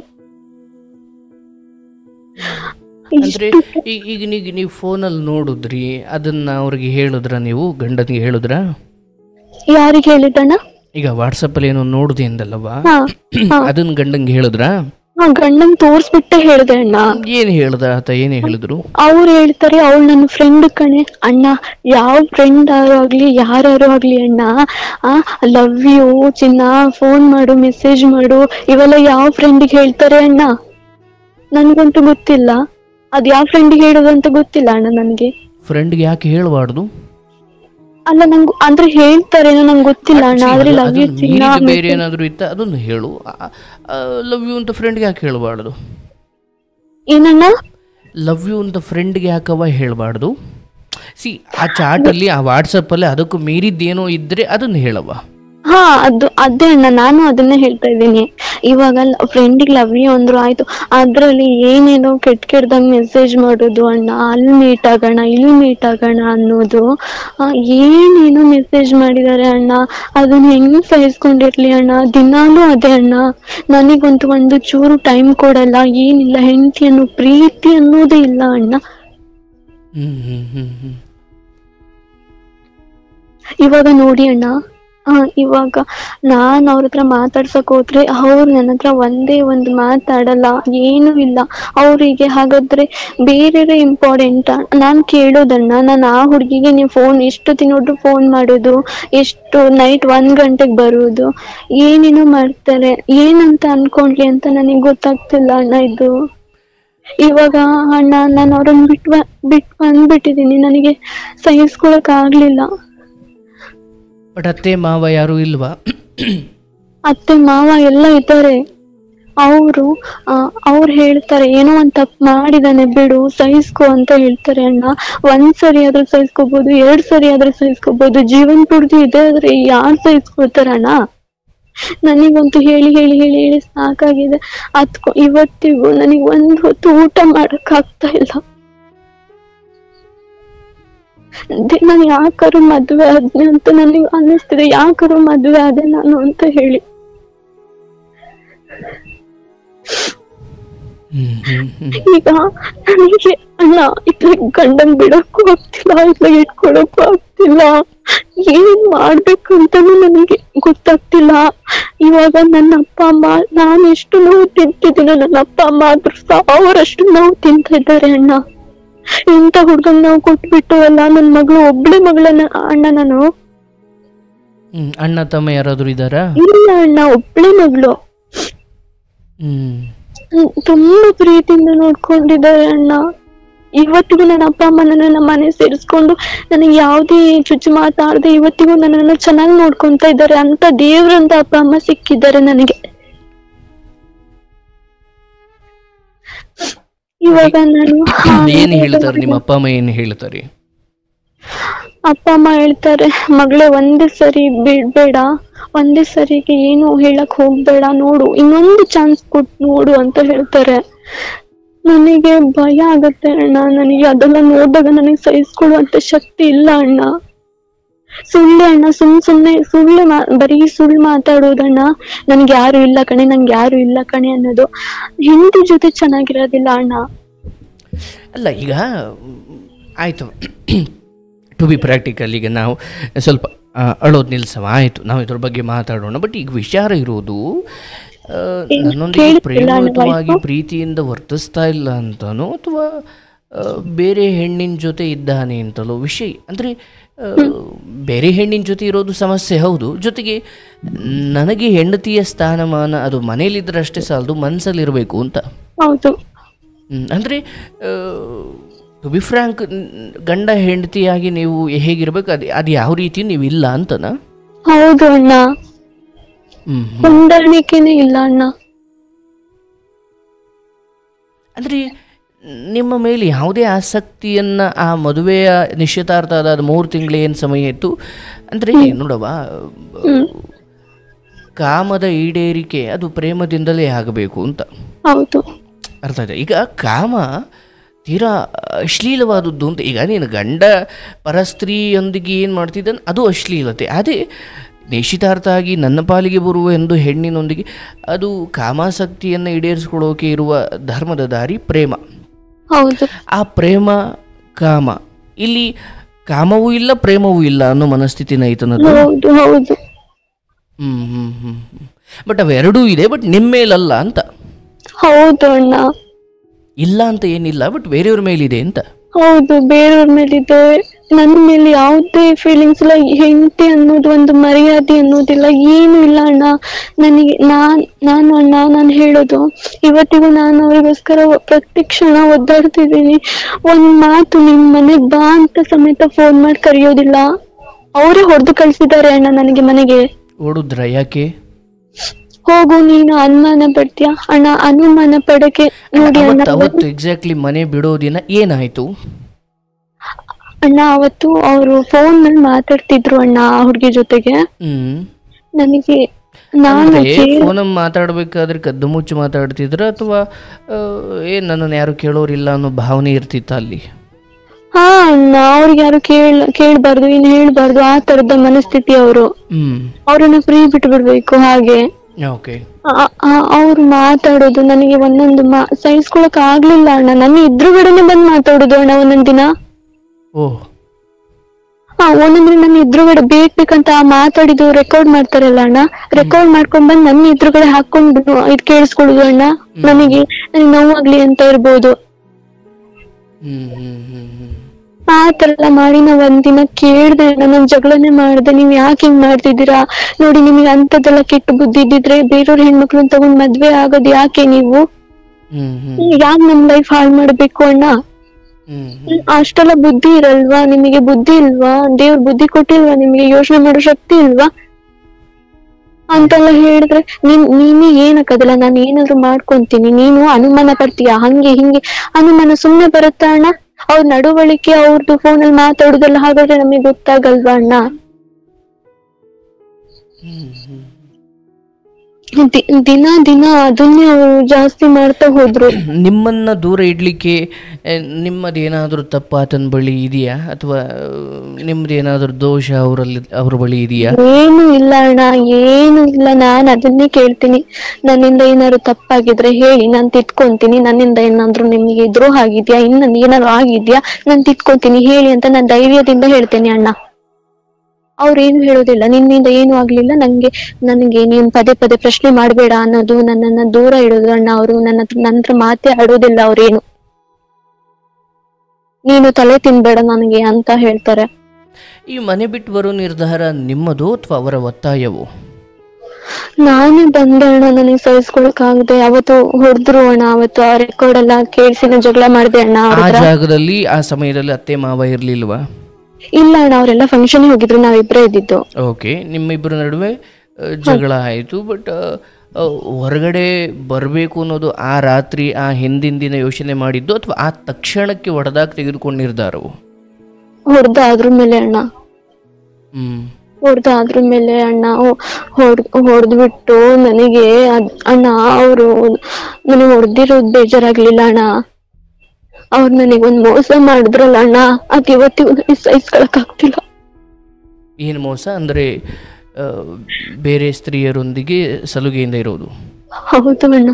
ಅಂದ್ರೆ ಈ- ಈಗ ನೀವು ನೀವು ಫೋನಲ್ಲಿ ನೋಡಿದ್ರಿ, ಅದನ್ನ ಅವ್ರಿಗೆ ಹೇಳಿದ್ರ, ನೀವು ಗಂಡನಿಗೆ ಹೇಳಿದ್ರ? ಯಾರಿಗೆ ಹೇಳಿದಣ್ಣ? ಈಗ ವಾಟ್ಸಪ್ಪಲ್ಲಿ ಏನೋ ನೋಡಿದೆ ಅಂದಲ್ಲವಾ, ಹಾ ಹಾ ಅದನ್ನ ಗಂಡಂಗೆ ಹೇಳಿದ್ರ? ಹಾ ಗಂಡಂಗ್ ತೋರ್ಸ್ಬಿಟ್ಟೆ ಹೇಳ್ದೆ ಅಣ್ಣ. ಏನು ಹೇಳ್ದ ಆತ, ಏನೇ ಹೇಳಿದ್ರು? ಅವ್ರು ಹೇಳ್ತಾರೆ ಅವಳು ನನ್ನ ಫ್ರೆಂಡ್ ಕಣೆ. ಅಣ್ಣ, ಯಾವ ಫ್ರೆಂಡ್ ಆಗ್ಲಿ ಯಾರು ಆಗ್ಲಿ ಅಣ್ಣ, ಆ ಲವ್ ಯು ಚಿನ್ನ, ಫೋನ್ ಮಾಡು, ಮೆಸೇಜ್ ಮಾಡು, ಇವೆಲ್ಲ ಯಾವ ಫ್ರೆಂಡಿಗೆ ಹೇಳ್ತಾರೆ ಅಣ್ಣ? ನನ್ಗಂತೂ ಗೊತ್ತಿಲ್ಲ. ಅದ್ ಯಾವ ಫ್ರೆಂಡಿಗೆ ಹೇಳೋದಂತ ಗೊತ್ತಿಲ್ಲ ಅಣ್ಣ ನನ್ಗೆ. ಫ್ರೆಂಡ್ಗೆ ಯಾಕೆ ಹೇಳಬಾರ್ದು? ಅಲ್ಲ ನಂಗೆ ಅಂದ್ರೆ ಹೇಳ್ತಾರೇನೋ ನಂಗೆ ಗೊತ್ತಿಲ್ಲ ಅಣ್ಣ. ಆದ್ರೆ ಲವ್ ಯು ಚಿನ್ನ ಬೇರೆ ಏನಾದ್ರು ಇತ್ತ ಅದನ್ನು ಹೇಳು. ಲವ್ ಯು ಅಂತ ಫ್ರೆಂಡ್ಗೆ ಯಾಕೆ ಹೇಳಬಾರ್ದು? ಏನಣ್ಣ? ಲವ್ ಯು ಅಂತ ಫ್ರೆಂಡ್ಗೆ ಯಾಕವ ಹೇಳಬಾರ್ದು? ಸಿ, ಆ ಚಾಟಲ್ಲಿ ಆ ವಾಟ್ಸಪ್ಪಲ್ಲಿ ಅದಕ್ಕೂ ಮೀರಿದ್ದೇನೋ ಇದ್ರೆ ಅದನ್ನು ಹೇಳವ. ಹಾ ಅದು ಅದೇ ಅಣ್ಣ, ನಾನು ಅದನ್ನೇ ಹೇಳ್ತಾ ಇದ್ದೀನಿ. ಇವಾಗ ಫ್ರೆಂಡಿಗೆ ಲವ್ ಯು ಅಂದ್ರು ಆಯ್ತು, ಅದ್ರಲ್ಲಿ ಏನೇನೋ ಕೆಟ್ಟ ಕೆಟ್ಟದಂಗ್ ಮೆಸೇಜ್ ಮಾಡೋದು ಅಣ್ಣ, ಅಲ್ಲಿ ಮೀಟ್ ಆಗೋಣ ಇಲ್ಲಿ ಮೀಟ್ ಆಗೋಣ ಅನ್ನೋದು, ಆ, ಏನೇನೋ ಮೆಸೇಜ್ ಮಾಡಿದಾರೆ ಅಣ್ಣ. ಅದನ್ನ ಹೆಂಗ್ ಸಹಿಸ್ಕೊಂಡಿರ್ಲಿ ಅಣ್ಣ? ದಿನಾಲೂ ಅದೇ ಅಣ್ಣ. ನನಗಂತೂ ಒಂದು ಚೂರು ಟೈಮ್ ಕೊಡಲ್ಲ, ಏನಿಲ್ಲ. ಹೆಂಡತಿ ಅನ್ನೋ ಪ್ರೀತಿ ಅನ್ನೋದೇ ಇಲ್ಲ ಅಣ್ಣ. ಹ್ಮ್ ಹ್ಮ್ ಹ್ಮ್ ಹ್ಮ್ ಇವಾಗ ನೋಡಿ ಅಣ್ಣ, ಆ ಇವಾಗ ನಾನ್ ಅವ್ರ ಹತ್ರ ಮಾತಾಡ್ಸಕ್ ಹೋದ್ರೆ ಅವ್ರು ನನ್ನ ಹತ್ರ ಒಂದೇ ಒಂದು ಮಾತಾಡಲ್ಲ, ಏನು ಇಲ್ಲ. ಅವರಿಗೆ ಹಾಗಾದ್ರೆ ಬೇರೆ ಇಂಪಾರ್ಟೆಂಟ್ ನಾನ್ ಕೇಳೋದಣ್ಣ. ನಾನು ಆ ಹುಡ್ಗಿಗೆ ನೀವು ಫೋನ್ ಎಷ್ಟು ನೋಡ್ರು ಫೋನ್ ಮಾಡೋದು, ಎಷ್ಟು ನೈಟ್ ಒಂದ್ ಗಂಟೆಗೆ ಬರೋದು, ಏನೇನೋ ಮಾಡ್ತಾರೆ. ಏನಂತ ಅನ್ಕೊಂಡ್ಲಿ ಅಂತ ನನಗೆ ಗೊತ್ತಾಗ್ತಿಲ್ಲ ಅಣ್ಣ. ಇದು ಇವಾಗ ಅಣ್ಣ ನಾನು ಅವ್ರನ್ನ ಬಿಟ್ ಬಿಟ್ ಬಂದ್ಬಿಟ್ಟಿದೀನಿ, ನನಗೆ ಸಹಿಸ್ಕೊಳಕ್ ಆಗ್ಲಿಲ್ಲ. ಬಟ್ ಅತ್ತೆ ಮಾವ ಯಾರು ಇಲ್ವಾ? ಅತ್ತೆ ಮಾವ ಎಲ್ಲ ಇದ್ದಾರೆ. ಅವರು ಅವ್ರು ಹೇಳ್ತಾರೆ ಏನೋ ಒಂದ್ ತಪ್ಪು ಮಾಡಿದಾನೆ ಬಿಡು, ಸಹಿಸ್ಕೊ ಅಂತ ಹೇಳ್ತಾರೆ ಅಣ್ಣ. ಒಂದ್ ಸರಿ ಆದ್ರೂ ಸಹಿಸ್ಕೋಬಹುದು, ಎರಡ್ ಸರಿ ಆದ್ರೂ ಸಹಿಸ್ಕೋಬಹುದು, ಜೀವನ್ ಪೂರ್ತಿ ಇದೆ ಆದ್ರೆ ಯಾರು ಸಹಿಸ್ಕೊಳ್ತಾರಣ್ಣ? ನನಗಂತೂ ಹೇಳಿ ಹೇಳಿ ಹೇಳಿ ಹೇಳಿ ಸಾಕಾಗಿದೆ. ಅದ್ಕೊ ಇವತ್ತಿಗೂ ನನಗ್ ಒಂದ್ ಹೊತ್ತು ಊಟ ಮಾಡಕ್ ಆಗ್ತಾ ಇಲ್ಲ. ನಾನು ಯಾಕಾರು ಮದ್ವೆ ಆದ್ನೆ ಅಂತ ನನಗೆ ಅನ್ನಿಸ್ತಿದೆ, ಯಾಕಾರು ಮದ್ವೆ ಆದೆ ನಾನು ಅಂತ ಹೇಳಿ. ಈಗ ನನಗೆ ಅಣ್ಣ ಇತ್ಲಾಗ ಗಂಡನ್ ಬಿಡಕ್ಕೂ ಆಗ್ತಿಲ್ಲ, ಇತ್ಲಾಗ ಇಟ್ಕೊಳಕ್ಕೂ ಆಗ್ತಿಲ್ಲ. ಏನ್ ಮಾಡ್ಬೇಕು ಅಂತಾನು ನನಗೆ ಗೊತ್ತಾಗ್ತಿಲ್ಲ. ಇವಾಗ ನನ್ನ ಅಪ್ಪ ಅಮ್ಮ, ನಾನು ಎಷ್ಟು ನೋವು ತಿಂತಿದ್ದೀನೋ ನನ್ನ ಅಪ್ಪ ಅಮ್ಮ ಆದ್ರೂ ಸಾವಿರಷ್ಟು ನೋವು ತಿಂತಾ ಇದ್ದಾರೆ ಅಣ್ಣ. ಇಂಥ ಹುಡ್ಗನ್ ನಾವು ಕೊಟ್ಬಿಟ್ಟು ಅಲ್ಲ, ನನ್ ಮಗಳು ಒಬ್ಳೆ ಮಗಳನ್ನ ಅಣ್ಣ ನಾನು. ಅಣ್ಣ ತಮ್ಮ ಯಾರಾದ್ರೂ ಇದ್ದಾರಾ? ಇಲ್ಲ ಅಣ್ಣ, ಒಬ್ಳೆ ಮಗಳು. ತುಂಬಾ ಪ್ರೀತಿಯಿಂದ ನೋಡ್ಕೊಂಡಿದ್ದಾರೆ ಅಣ್ಣ. ಇವತ್ತಿಗೂ ನನ್ನ ಅಪ್ಪ ಅಮ್ಮ ನನ್ನ ಮನೆ ಸೇರಿಸ್ಕೊಂಡು ನನಗೆ ಯಾವ್ದೇ ಚುಚ್ಚು ಮಾತಾಡದೆ ಇವತ್ತಿಗೂ ನನ್ನನ್ನ ಚೆನ್ನಾಗಿ ನೋಡ್ಕೊಂತ ಇದ್ದಾರೆ. ಅಂತ ದೇವ್ರಂತ ಅಪ್ಪ ಅಮ್ಮ ಸಿಕ್ಕಿದ್ದಾರೆ ನನಗೆ. ಇವಾಗ ನಾನು ಏನ್ ಹೇಳ್ತಾರೆ ನಿಮ್ಮ ಅಪ್ಪ ಅಮ್ಮ, ಏನ್ ಹೇಳ್ತಾರೆ? ಅಪ್ಪ ಅಮ್ಮ ಹೇಳ್ತಾರೆ, ಮಗಳೇ ಒಂದೇ ಸರಿ ಬಿಡ್ಬೇಡ, ಒಂದೇ ಸರಿಗೆ ಏನು ಹೇಳಕ್ ಹೋಗ್ಬೇಡ, ನೋಡು ಇನ್ನೊಂದು ಚಾನ್ಸ್ ಕೊಟ್ಟು ನೋಡು ಅಂತ ಹೇಳ್ತಾರೆ. ನನಗೆ ಭಯ ಆಗತ್ತೆ ಅಣ್ಣ. ನನಗೆ ಅದೆಲ್ಲ ನೋಡಿದಾಗ ನನಗೆ ಸಹಿಸ್ಕೊಳ್ಳುವಂತ ಶಕ್ತಿ ಇಲ್ಲ ಅಣ್ಣ. ಸುಳ್ಳೆ ಅಣ್ಣ, ಸುಮ್ ಸುಮ್ನೆ ಸುಳ್ಳು ಮಾ ಬರೀ ಸುಳ್ಳು ಮಾತಾಡೋದಣ್ಣ. ನನ್ಗೆ ಯಾರು ಇಲ್ಲ ಕಣೆ, ನಂಗೆ ಯಾರು ಇಲ್ಲ ಕಣೆ ಅನ್ನೋದು. ಹೆಂಡತಿ ಜೊತೆ ಚೆನ್ನಾಗಿರೋದಿಲ್ಲ ಅಣ್ಣ. ಅಲ್ಲ ಈಗ ಆಯಿತು, ಟು ಬಿ ಪ್ರಾಕ್ಟಿಕಲ್, ಈಗ ನಾವು ಸ್ವಲ್ಪ ಅಳೋದು ನಿಲ್ಸವ, ಆಯಿತು, ನಾವು ಇದ್ರ ಬಗ್ಗೆ ಮಾತಾಡೋಣ. ಬಟ್ ಈಗ ವಿಚಾರ ಇರೋದು, ನನ್ನೊಂದಿಗೆ ಪ್ರೇಮಯುತವಾಗಿ ಪ್ರೀತಿಯಿಂದ ವರ್ತಿಸ್ತಾ ಇಲ್ಲ ಅಂತನೋ ಅಥವಾ ಬೇರೆ ಹೆಣ್ಣಿನ ಜೊತೆ ಇದ್ದಾನೆ ಅಂತಲೋ ವಿಷಯ. ಅಂದರೆ ಬೇರೆ ಹೆಣ್ಣಿನ ಜೊತೆ ಇರೋದು ಸಮಸ್ಯೆ ಹೌದು, ಜೊತೆಗೆ ನನಗೆ ಹೆಂಡತಿಯ ಸ್ಥಾನಮಾನ ಅದು ಮನೇಲಿದ್ರೆ ಅಷ್ಟೇ ಸಾಲದು, ಮನಸ್ಸಲ್ಲಿರಬೇಕು ಅಂತ. ಹೌದು. ಅಂದರೆ ಟು ಬಿ ಫ್ರ್ಯಾಂಕ್, ಗಂಡ ಹೆಂಡತಿಯಾಗಿ ನೀವು ಹೇಗಿರ್ಬೇಕು ಅದು ಅದು ಯಾವ ರೀತಿ ನೀವು ಇಲ್ಲ ಅಂತನಾ? ಹೌದು ಅಣ್ಣ. ಹ್ಮ್ ಹ್ಮ್. ಹೊಂದಾಣಿಕೆನೇ ಇಲ್ಲ ಅಣ್ಣ. ಅಂದರೆ ನಿಮ್ಮ ಮೇಲೆ ಯಾವುದೇ ಆಸಕ್ತಿಯನ್ನು ಆ ಮದುವೆಯ ನಿಶ್ಚಿತಾರ್ಥ ಆದ ಮೂರು ತಿಂಗಳು ಏನು ಸಮಯ ಇತ್ತು ಅಂದರೆ ನೋಡವ, ಹ್ಮ್ ಕಾಮದ ಈಡೇರಿಕೆ ಅದು ಪ್ರೇಮದಿಂದಲೇ ಆಗಬೇಕು ಅಂತ ಹೌದು. ಅರ್ಥ ಆಯ್ತಾ? ಈಗ ಕಾಮ ತೀರಾ ಅಶ್ಲೀಲವಾದದ್ದು ಅಂತ. ಈಗ ನೀನು ಗಂಡ ಪರಸ್ತ್ರೀಯೊಂದಿಗೆ ಏನು ಮಾಡ್ತಿದ್ದಾನೆ ಅದು ಅಶ್ಲೀಲತೆ. ಅದೇ ನಿಶ್ಚಿತಾರ್ಥ ಆಗಿ ನನ್ನ ಪಾಲಿಗೆ ಬರುವ ಎಂದು ಹೆಣ್ಣಿನೊಂದಿಗೆ ಅದು ಕಾಮಾಸಕ್ತಿಯನ್ನು ಈಡೇರಿಸ್ಕೊಳ್ಳೋಕೆ ಇರುವ ಧರ್ಮದ ದಾರಿ ಪ್ರೇಮ. ಹೌದು. ಆ ಪ್ರೇಮ ಕಾಮ ಇಲ್ಲಿ ಕಾಮವೂ ಇಲ್ಲ ಪ್ರೇಮವೂ ಇಲ್ಲ ಅನ್ನೋ ಮನಸ್ಥಿತಿನ ಐತನದು. ಹೌದು ಹೌದು. ಹ್ಮ್ ಹ್ಮ್ ಹ್ಮ್ ಹ್ಮ್ ಬಟ್ ಅವೆರಡೂ ಇದೆ, ಬಟ್ ನಿಮ್ಮ ಮೇಲಲ್ಲ ಅಂತ. ಹೌದು ಅಣ್ಣ. ಇಲ್ಲ ಅಂತ ಏನಿಲ್ಲ, ಬಟ್ ಬೇರೆಯವ್ರ ಮೇಲಿದೆ ಅಂತ. ಹೌದು, ಬೇರೆಯವ್ರ ಮೇಲಿದೆ. ನನ್ನ ಮೇಲೆ ಯಾವುದೇ ಫೀಲಿಂಗ್ಸ್ ಇಲ್ಲ. ಹೆಂಡತಿ ಅನ್ನೋದು ಒಂದು ಮರ್ಯಾದೆ ಅನ್ನೋದಿಲ್ಲ, ಏನು ಇಲ್ಲ ಅಣ್ಣ ನನಗೆ. ನಾನ್ ನಾನು ಅಣ್ಣ ನಾನು ಹೇಳೋದು, ಇವತ್ತಿಗೂ ನಾನು ಅವರಿಗೋಸ್ಕರ ಪ್ರತಿ ಕ್ಷಣ ಒದ್ದಾಡ್ತಿದ್ದೀನಿ. ಒಂದ್ ಮಾತು ನಿಮ್ ಮನೆಗ್ ಬಾ ಅಂತ ಸಮೇತ ಫೋನ್ ಮಾಡಿ ಕರೆಯೋದಿಲ್ಲ. ಅವರೇ ಹೊಡೆದು ಕಳ್ಸಿದ್ದಾರೆ ಅಣ್ಣ ನನಗೆ ಮನೆಗೆ. ಓಡುದ್ರ ಯಾಕೆ? ಹೋಗು ನೀನು ಅನುಮಾನ ಪಡ್ತೀಯ ಅಣ್ಣ. ಅನುಮಾನ ಪಡಕ್ಕೆ ನೋಡಿ ಅಣ್ಣ. ಅವತ್ತು ಎಕ್ಸಾಕ್ಟ್ಲಿ ಮನೆ ಬಿಡೋ ದಿನ ಏನಾಯ್ತು ಅಣ್ಣ? ಅವತ್ತು ಅವರು ಫೋನ್ ನಲ್ಲಿ ಮಾತಾಡ್ತಿದ್ರು ಅಣ್ಣ ಆ ಹುಡ್ಗಿ ಜೊತೆಗೆ. ಹ್ಮ್ ನನಗೆ ನಾನು ಫೋನ್ ಮಾತಾಡ್ಬೇಕಾದ್ರೆ ಕದ್ದು ಮುಚ್ಚಿ ಮಾತಾಡ್ತಿದ್ರ ಅಥವಾ ಏನ್ ನನ್ನನ್ನು ಯಾರು ಕೇಳೋರಿಲ್ಲ ಅನ್ನೋ ಭಾವನೆ ಇರ್ತಿತ್ತ ಅಲ್ಲಿ? ಹಾ ಅಣ್ಣ, ಅವ್ರಿಗೆ ಯಾರು ಕೇಳ್ ಕೇಳ್ಬಾರ್ದು ಇನ್ ಹೇಳ್ಬಾರ್ದು ಆ ತರದ ಮನಸ್ಥಿತಿ ಅವರು. ಹ್ಮ್ ಅವ್ರನ್ನ ಫ್ರೀ ಬಿಟ್ಟು ಬಿಡ್ಬೇಕು ಹಾಗೆ. ಓಕೆ. ಅವ್ರು ಮಾತಾಡೋದು ನನಗೆ ಒಂದೊಂದು ಮಾ ಸಹಿಸ್ಕೊಳಕ್ ಆಗ್ಲಿಲ್ಲ ಅಣ್ಣ. ನನ್ನ ಎದುರುಗಡೆನೆ ಬಂದ್ ಮಾತಾಡೋದು ಅಣ್ಣ ಒಂದೊಂದ್ ದಿನ. ಓಹ್. ಹಾ, ಒಂದೊಂದ್ರೆ ನನ್ನ ಎದುರುಗಡೆ ಬೇಕ್ ಬೇಕಂತ ಮಾತಾಡಿದ್ದು ರೆಕಾರ್ಡ್ ಮಾಡ್ತಾರಲ್ಲ ಅಣ್ಣ, ರೆಕಾರ್ಡ್ ಮಾಡ್ಕೊಂಡ್ ಬಂದ್ ನನ್ನ ಎದುರುಗಡೆ ಹಾಕೊಂಡು ಇದ್ ಕೇಳಿಸ್ಕೊಳ್ಳೋದು ಅಣ್ಣ. ನನಗೆ ನನಗೆ ನೋವಾಗ್ಲಿ ಅಂತ ಇರ್ಬೋದು. ಹ್ಮ್ ಹ್ಮ್ ಹ್ಮ್ ಹ್ಮ್ ಆ ತರ ಎಲ್ಲ ಮಾಡಿ ನಾವ್ ಒಂದಿನ ಕೇಳ್ದೆ ಅಣ್ಣ, ನಾನ್ ಜಗಳನೆ ಮಾಡ್ದೆ. ನೀವ್ ಯಾಕೆ ಹಿಂಗ್ ಮಾಡ್ತಿದ್ದೀರಾ? ನೋಡಿ ನಿಮಗೆ ಅಂತದೆಲ್ಲ ಕೆಟ್ಟ ಬುದ್ಧಿ ಇದ್ದಿದ್ರೆ ಬೇರೆಯವ್ರ ಹೆಣ್ಮಕ್ಳನ್ನ ತಗೊಂಡ್ ಮದ್ವೆ ಆಗೋದ್ ಯಾಕೆ ನೀವು? ಯಾಕೆ ನಮ್ ಲೈಫ್ ಹಾಳ್ ಮಾಡ್ಬೇಕು ಅಣ್ಣ? ಅಷ್ಟೆಲ್ಲ ಬುದ್ಧಿ ಇರಲ್ವಾ ನಿಮಗೆ? ಬುದ್ಧಿ ಇಲ್ವಾ? ದೇವ್ರ ಬುದ್ಧಿ ಕೊಟ್ಟಿಲ್ವಾ ನಿಮಗೆ? ಯೋಚನೆ ಮಾಡೋ ಶಕ್ತಿ ಇಲ್ವಾ ಅಂತೆಲ್ಲ ಹೇಳಿದ್ರೆ ನೀನ್ ನೀನೇ ಏನಕ್ಕದಲ್ಲ, ನಾನು ಏನಾದ್ರು ಮಾಡ್ಕೊಂತೀನಿ, ನೀನು ಅನುಮಾನ ಪಡ್ತೀಯ ಹಂಗೆ ಹಿಂಗೆ. ಅನುಮಾನ ಸುಮ್ನೆ ಬರುತ್ತಾ ಅಣ್ಣ? ಅವ್ರ ನಡವಳಿಕೆ ಅವ್ರದ್ದು ಫೋನಲ್ಲಿ ಮಾತಾಡುದೆಲ್ಲ ಹಾಗಾದ್ರೆ ನಮಗೆ ಗೊತ್ತಾಗಲ್ವಾ ಅಣ್ಣ? ದಿನ ದಿನ ಅದನ್ನೇ ಅವರು ಜಾಸ್ತಿ ಮಾಡ್ತಾ ಹೋದ್ರು. ನಿಮ್ಮನ್ನ ದೂರ ಇಡ್ಲಿಕ್ಕೆ ನಿಮ್ಮದೇನಾದ್ರೂ ತಪ್ಪಾತನ ಬಳಿ ಇದೆಯಾ ಅಥವಾ ನಿಮ್ದೇನಾದ್ರೂ ದೋಷ ಅವರಲ್ಲಿ ಅವ್ರ ಬಳಿ ಇದೆಯಾ? ಏನು ಇಲ್ಲ ಅಣ್ಣ, ಏನು ಇಲ್ಲ. ನಾನ್ ಅದನ್ನೇ ಕೇಳ್ತೀನಿ, ನನ್ನಿಂದ ಏನಾದ್ರು ತಪ್ಪಾಗಿದ್ರೆ ಹೇಳಿ, ನಾನ್ ತಿದ್ಕೊಂತೀನಿ. ನನ್ನಿಂದ ಏನಾದ್ರು ನಿಮ್ಗೆ ದ್ರೋಹ ಆಗಿದ್ಯಾ, ಇನ್ನ ಏನಾದ್ರು ಆಗಿದ್ಯಾ, ನಾನ್ ತಿದ್ಕೊಂತೀನಿ ಹೇಳಿ ಅಂತ ನಾನ್ ಧೈರ್ಯದಿಂದ ಹೇಳ್ತೇನೆ ಅಣ್ಣ. ಅವ್ರೇನು ಹೇಳೋದಿಲ್ಲ, ನಿನ್ನಿಂದ ಏನು ಆಗ್ಲಿಲ್ಲ, ನಂಗೆ ನನಗೆ ನೀನ್ ಪದೇ ಪದೇ ಪ್ರಶ್ನೆ ಮಾಡ್ಬೇಡ ಅನ್ನೋದು, ನನ್ನನ್ನ ದೂರ ಇಡೋದು ಅಣ್ಣ. ಅವರು ನನ್ನ ನಂತರ ಮಾತೇ ಆಡೋದಿಲ್ಲ ಅವ್ರೇನು. ನೀನು ತಲೆ ತಿನ್ಬೇಡ ನನಗೆ ಅಂತ ಹೇಳ್ತಾರೆ. ಈ ಮನೆ ಬಿಟ್ಟು ಬರೋ ನಿರ್ಧಾರ ನಿಮ್ಮದು ಅಥವಾ ಅವರ ಒತ್ತಾಯವು? ನಾನೇ ಬಂದೆ ಅಣ್ಣ, ನನಗೆ ಸಹಿಸ್ಕೊಳಕ್ ಆಗದೆ. ಅವತ್ತು ಹೊಡೆದ್ರು ಅಣ್ಣ, ಅವತ್ತು ಆ ರೆಕಾರ್ಡ್ ಎಲ್ಲ ಕೇಳಿಸಿ ಜಗಳ ಮಾಡಿದೆ ಅಣ್ಣ. ಆ ಜಾಗದಲ್ಲಿ ಆ ಸಮಯದಲ್ಲಿ ಅತ್ತೆ ಮಾವ ಇರ್ಲಿಲ್ವಾ? ಇಲ್ಲ ಅಣ್ಣ, ಅವರೆಲ್ಲ ಫಂಕ್ಷನ್ ಹೋಗಿದ್ರು, ನಾವಿಬ್ರೇ ಇದ್ದಿದ್ದು. ಓಕೆ, ನಿಮ್ಮಿಬ್ಬರ ನಡುವೆ ಜಗಳ ಆಯಿತು. ಬಟ್ ಹೊರಗಡೆ ಬರಬೇಕು ಅನ್ನೋದು ಆ ರಾತ್ರಿ ಆ ಹಿಂದಿನ ದಿನ ಯೋಚನೆ ಮಾಡಿದ್ದು ಅಥವಾ ಆ ತಕ್ಷಣಕ್ಕೆ ಹೊಡೆದಾಗ ತೆಗೆದುಕೊಂಡು ನಿರ್ಧಾರವು? ಹೊಡೆದ ಅದ್ರ ಮೇಲೆ ಅಣ್ಣ, ಹ್ಮ್ ಹೊಡೆದ ಅದ್ರ ಮೇಲೆ ಅಣ್ಣ. ಹೊಡ್ ಹೊಡೆದ್ಬಿಟ್ಟು ನನಗೆ ಅಣ್ಣ ಅವರು ನನಗೆ ಹೊಡೆದಿರೋದು ಬೇಜಾರಾಗ್ಲಿಲ್ಲ ಅಣ್ಣ. ಅವ್ರು ನನಗೆ ಒಂದ್ ಮೋಸ ಮಾಡಿದ್ರಲ್ಲ ಅಣ್ಣ, ಅದ್ ಇವತ್ತಿಗೂ ನನಗೆ ಸಹಿಸ್ಕೊಳಕ್ ಆಗ್ತಿಲ್ಲ. ಏನು ಮೋಸ ಅಂದ್ರೆ? ಬೇರೆ ಸ್ತ್ರೀಯರೊಂದಿಗೆ ಸಲುಗೆಯಿಂದ ಇರೋದು? ಹೌದು ಅಣ್ಣ.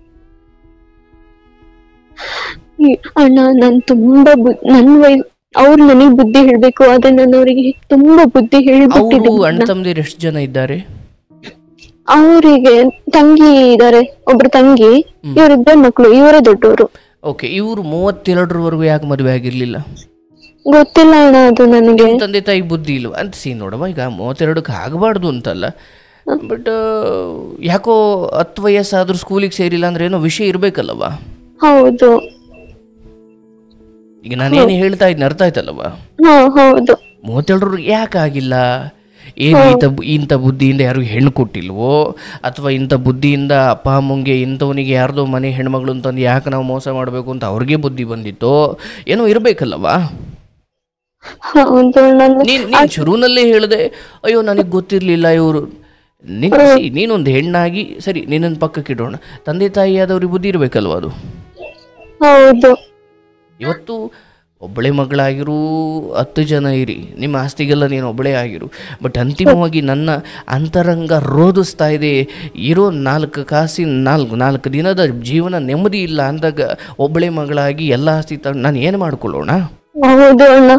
ಅಣ್ಣ ನಾನ್ ತುಂಬಾ ನನ್ ವಯ ಅವ್ರು ನನಗ್ ಬುದ್ಧಿ ಹೇಳ್ಬೇಕು, ಆದ್ರೆ ನಾನು ಅವರಿಗೆ ತುಂಬಾ ಬುದ್ಧಿ ಹೇಳ್ಬಿಟ್ಟಿದ್ದೆ. ಅಣ್ಣ ತಮ್ಮದಿರು ಎಷ್ಟು ಜನ ಇದ್ದಾರೆ? ಅವರಿಗೆ ತಂಗಿ ಇದಾರೆ, ಒಬ್ರು ತಂಗಿ, ಇವರಿಬ್ಬರ ಮಕ್ಕಳು, ಇವರೇ ದೊಡ್ಡವರು. ಓಕೆ, ಇವರು ಮೂವತ್ತೆರಡರವರೆಗೂ ಯಾಕೆ ಮದುವೆ ಆಗಿರ್ಲಿಲ್ಲ? ಗೊತ್ತಿಲ್ಲ ಅಣ್ಣ, ಅದು ನನಗೆ. ತಂದೆ ತಾಯಿ ಬುದ್ಧಿ ಇಲ್ವ ಅಂತ? ಸಿ ನೋಡಮ್ಮ, ಈಗ ಮೂವತ್ತೆರಡಕ್ಕೆ ಆಗಬಾರ್ದು ಅಂತಲ್ಲ, ಬಟ್ ಯಾಕೋ ಹತ್ತು ವಯಸ್ಸಾದ್ರೂ ಸ್ಕೂಲಿಗೆ ಸೇರಿಲ್ಲ ಅಂದ್ರೆ ಏನೋ ವಿಷಯ ಇರ್ಬೇಕಲ್ಲವ? ಹೌದು. ಈಗ ನಾನೇನು ಹೇಳ್ತಾ ಇದ್ದೀನಿ ಅರ್ಥ ಆಯ್ತಲ್ಲವ? ಹೌದು. ಮೂವತ್ತೆರಡರು ಯಾಕೆ ಆಗಿಲ್ಲ? ಏನು ಈತ ಇಂಥ ಬುದ್ಧಿಯಿಂದ ಯಾರಿಗೂ ಹೆಣ್ಣು ಕೊಟ್ಟಿಲ್ವೋ, ಅಥವಾ ಇಂಥ ಬುದ್ಧಿಯಿಂದ ಅಪ್ಪ ಅಮ್ಮಂಗೆ ಇಂಥವನಿಗೆ ಯಾರ್ದೋ ಮನೆ ಹೆಣ್ಮಗಳು ಅಂತಂದು ಯಾಕೆ ನಾವು ಮೋಸ ಮಾಡಬೇಕು ಅಂತ ಅವ್ರಿಗೆ ಬುದ್ಧಿ ಬಂದಿತ್ತೋ ಏನೋ ಇರಬೇಕಲ್ಲವಾ. ಹೌದು ಅಣ್ಣ. ನೀನು ನೀನು ಶುರುವಿನಲ್ಲೇ ಹೇಳಿದೆ, ಅಯ್ಯೋ ನನಗೆ ಗೊತ್ತಿರಲಿಲ್ಲ ಇವರು. ನೀನು ನೀನೊಂದು ಹೆಣ್ಣಾಗಿ ಸರಿ, ನಿನ್ನನ್ನು ಪಕ್ಕಕ್ಕೆ ಇಡೋಣ, ತಂದೆ ತಾಯಿ ಆದವ್ರಿಗೆ ಬುದ್ಧಿ ಇರಬೇಕಲ್ವ ಅದು. ಹೌದು. ಇವತ್ತು ಒಬ್ಬಳೆ ಮಗಳಾಗಿರು, ಹತ್ತು ಜನ ಇರಿ, ನಿಮ್ಮ ಆಸ್ತಿಗೆಲ್ಲ ನೀನು ಒಬ್ಬಳೇ ಆಗಿರು, ಬಟ್ ಅಂತಿಮವಾಗಿ ನನ್ನ ಅಂತರಂಗ ರೋಧಿಸ್ತಾ ಇದೆ, ಇರೋ ನಾಲ್ಕು ಕಾಸಿನ ನಾಲ್ಕು ನಾಲ್ಕು ದಿನದ ಜೀವನ ನೆಮ್ಮದಿ ಇಲ್ಲ ಅಂದಾಗ ಒಬ್ಬಳೆ ಮಗಳಾಗಿ ಎಲ್ಲ ಆಸ್ತಿ ತಗೊಂಡು ನಾನು ಏನು ಮಾಡ್ಕೊಳ್ಳೋಣ? ಹೌದು ಅಣ್ಣ.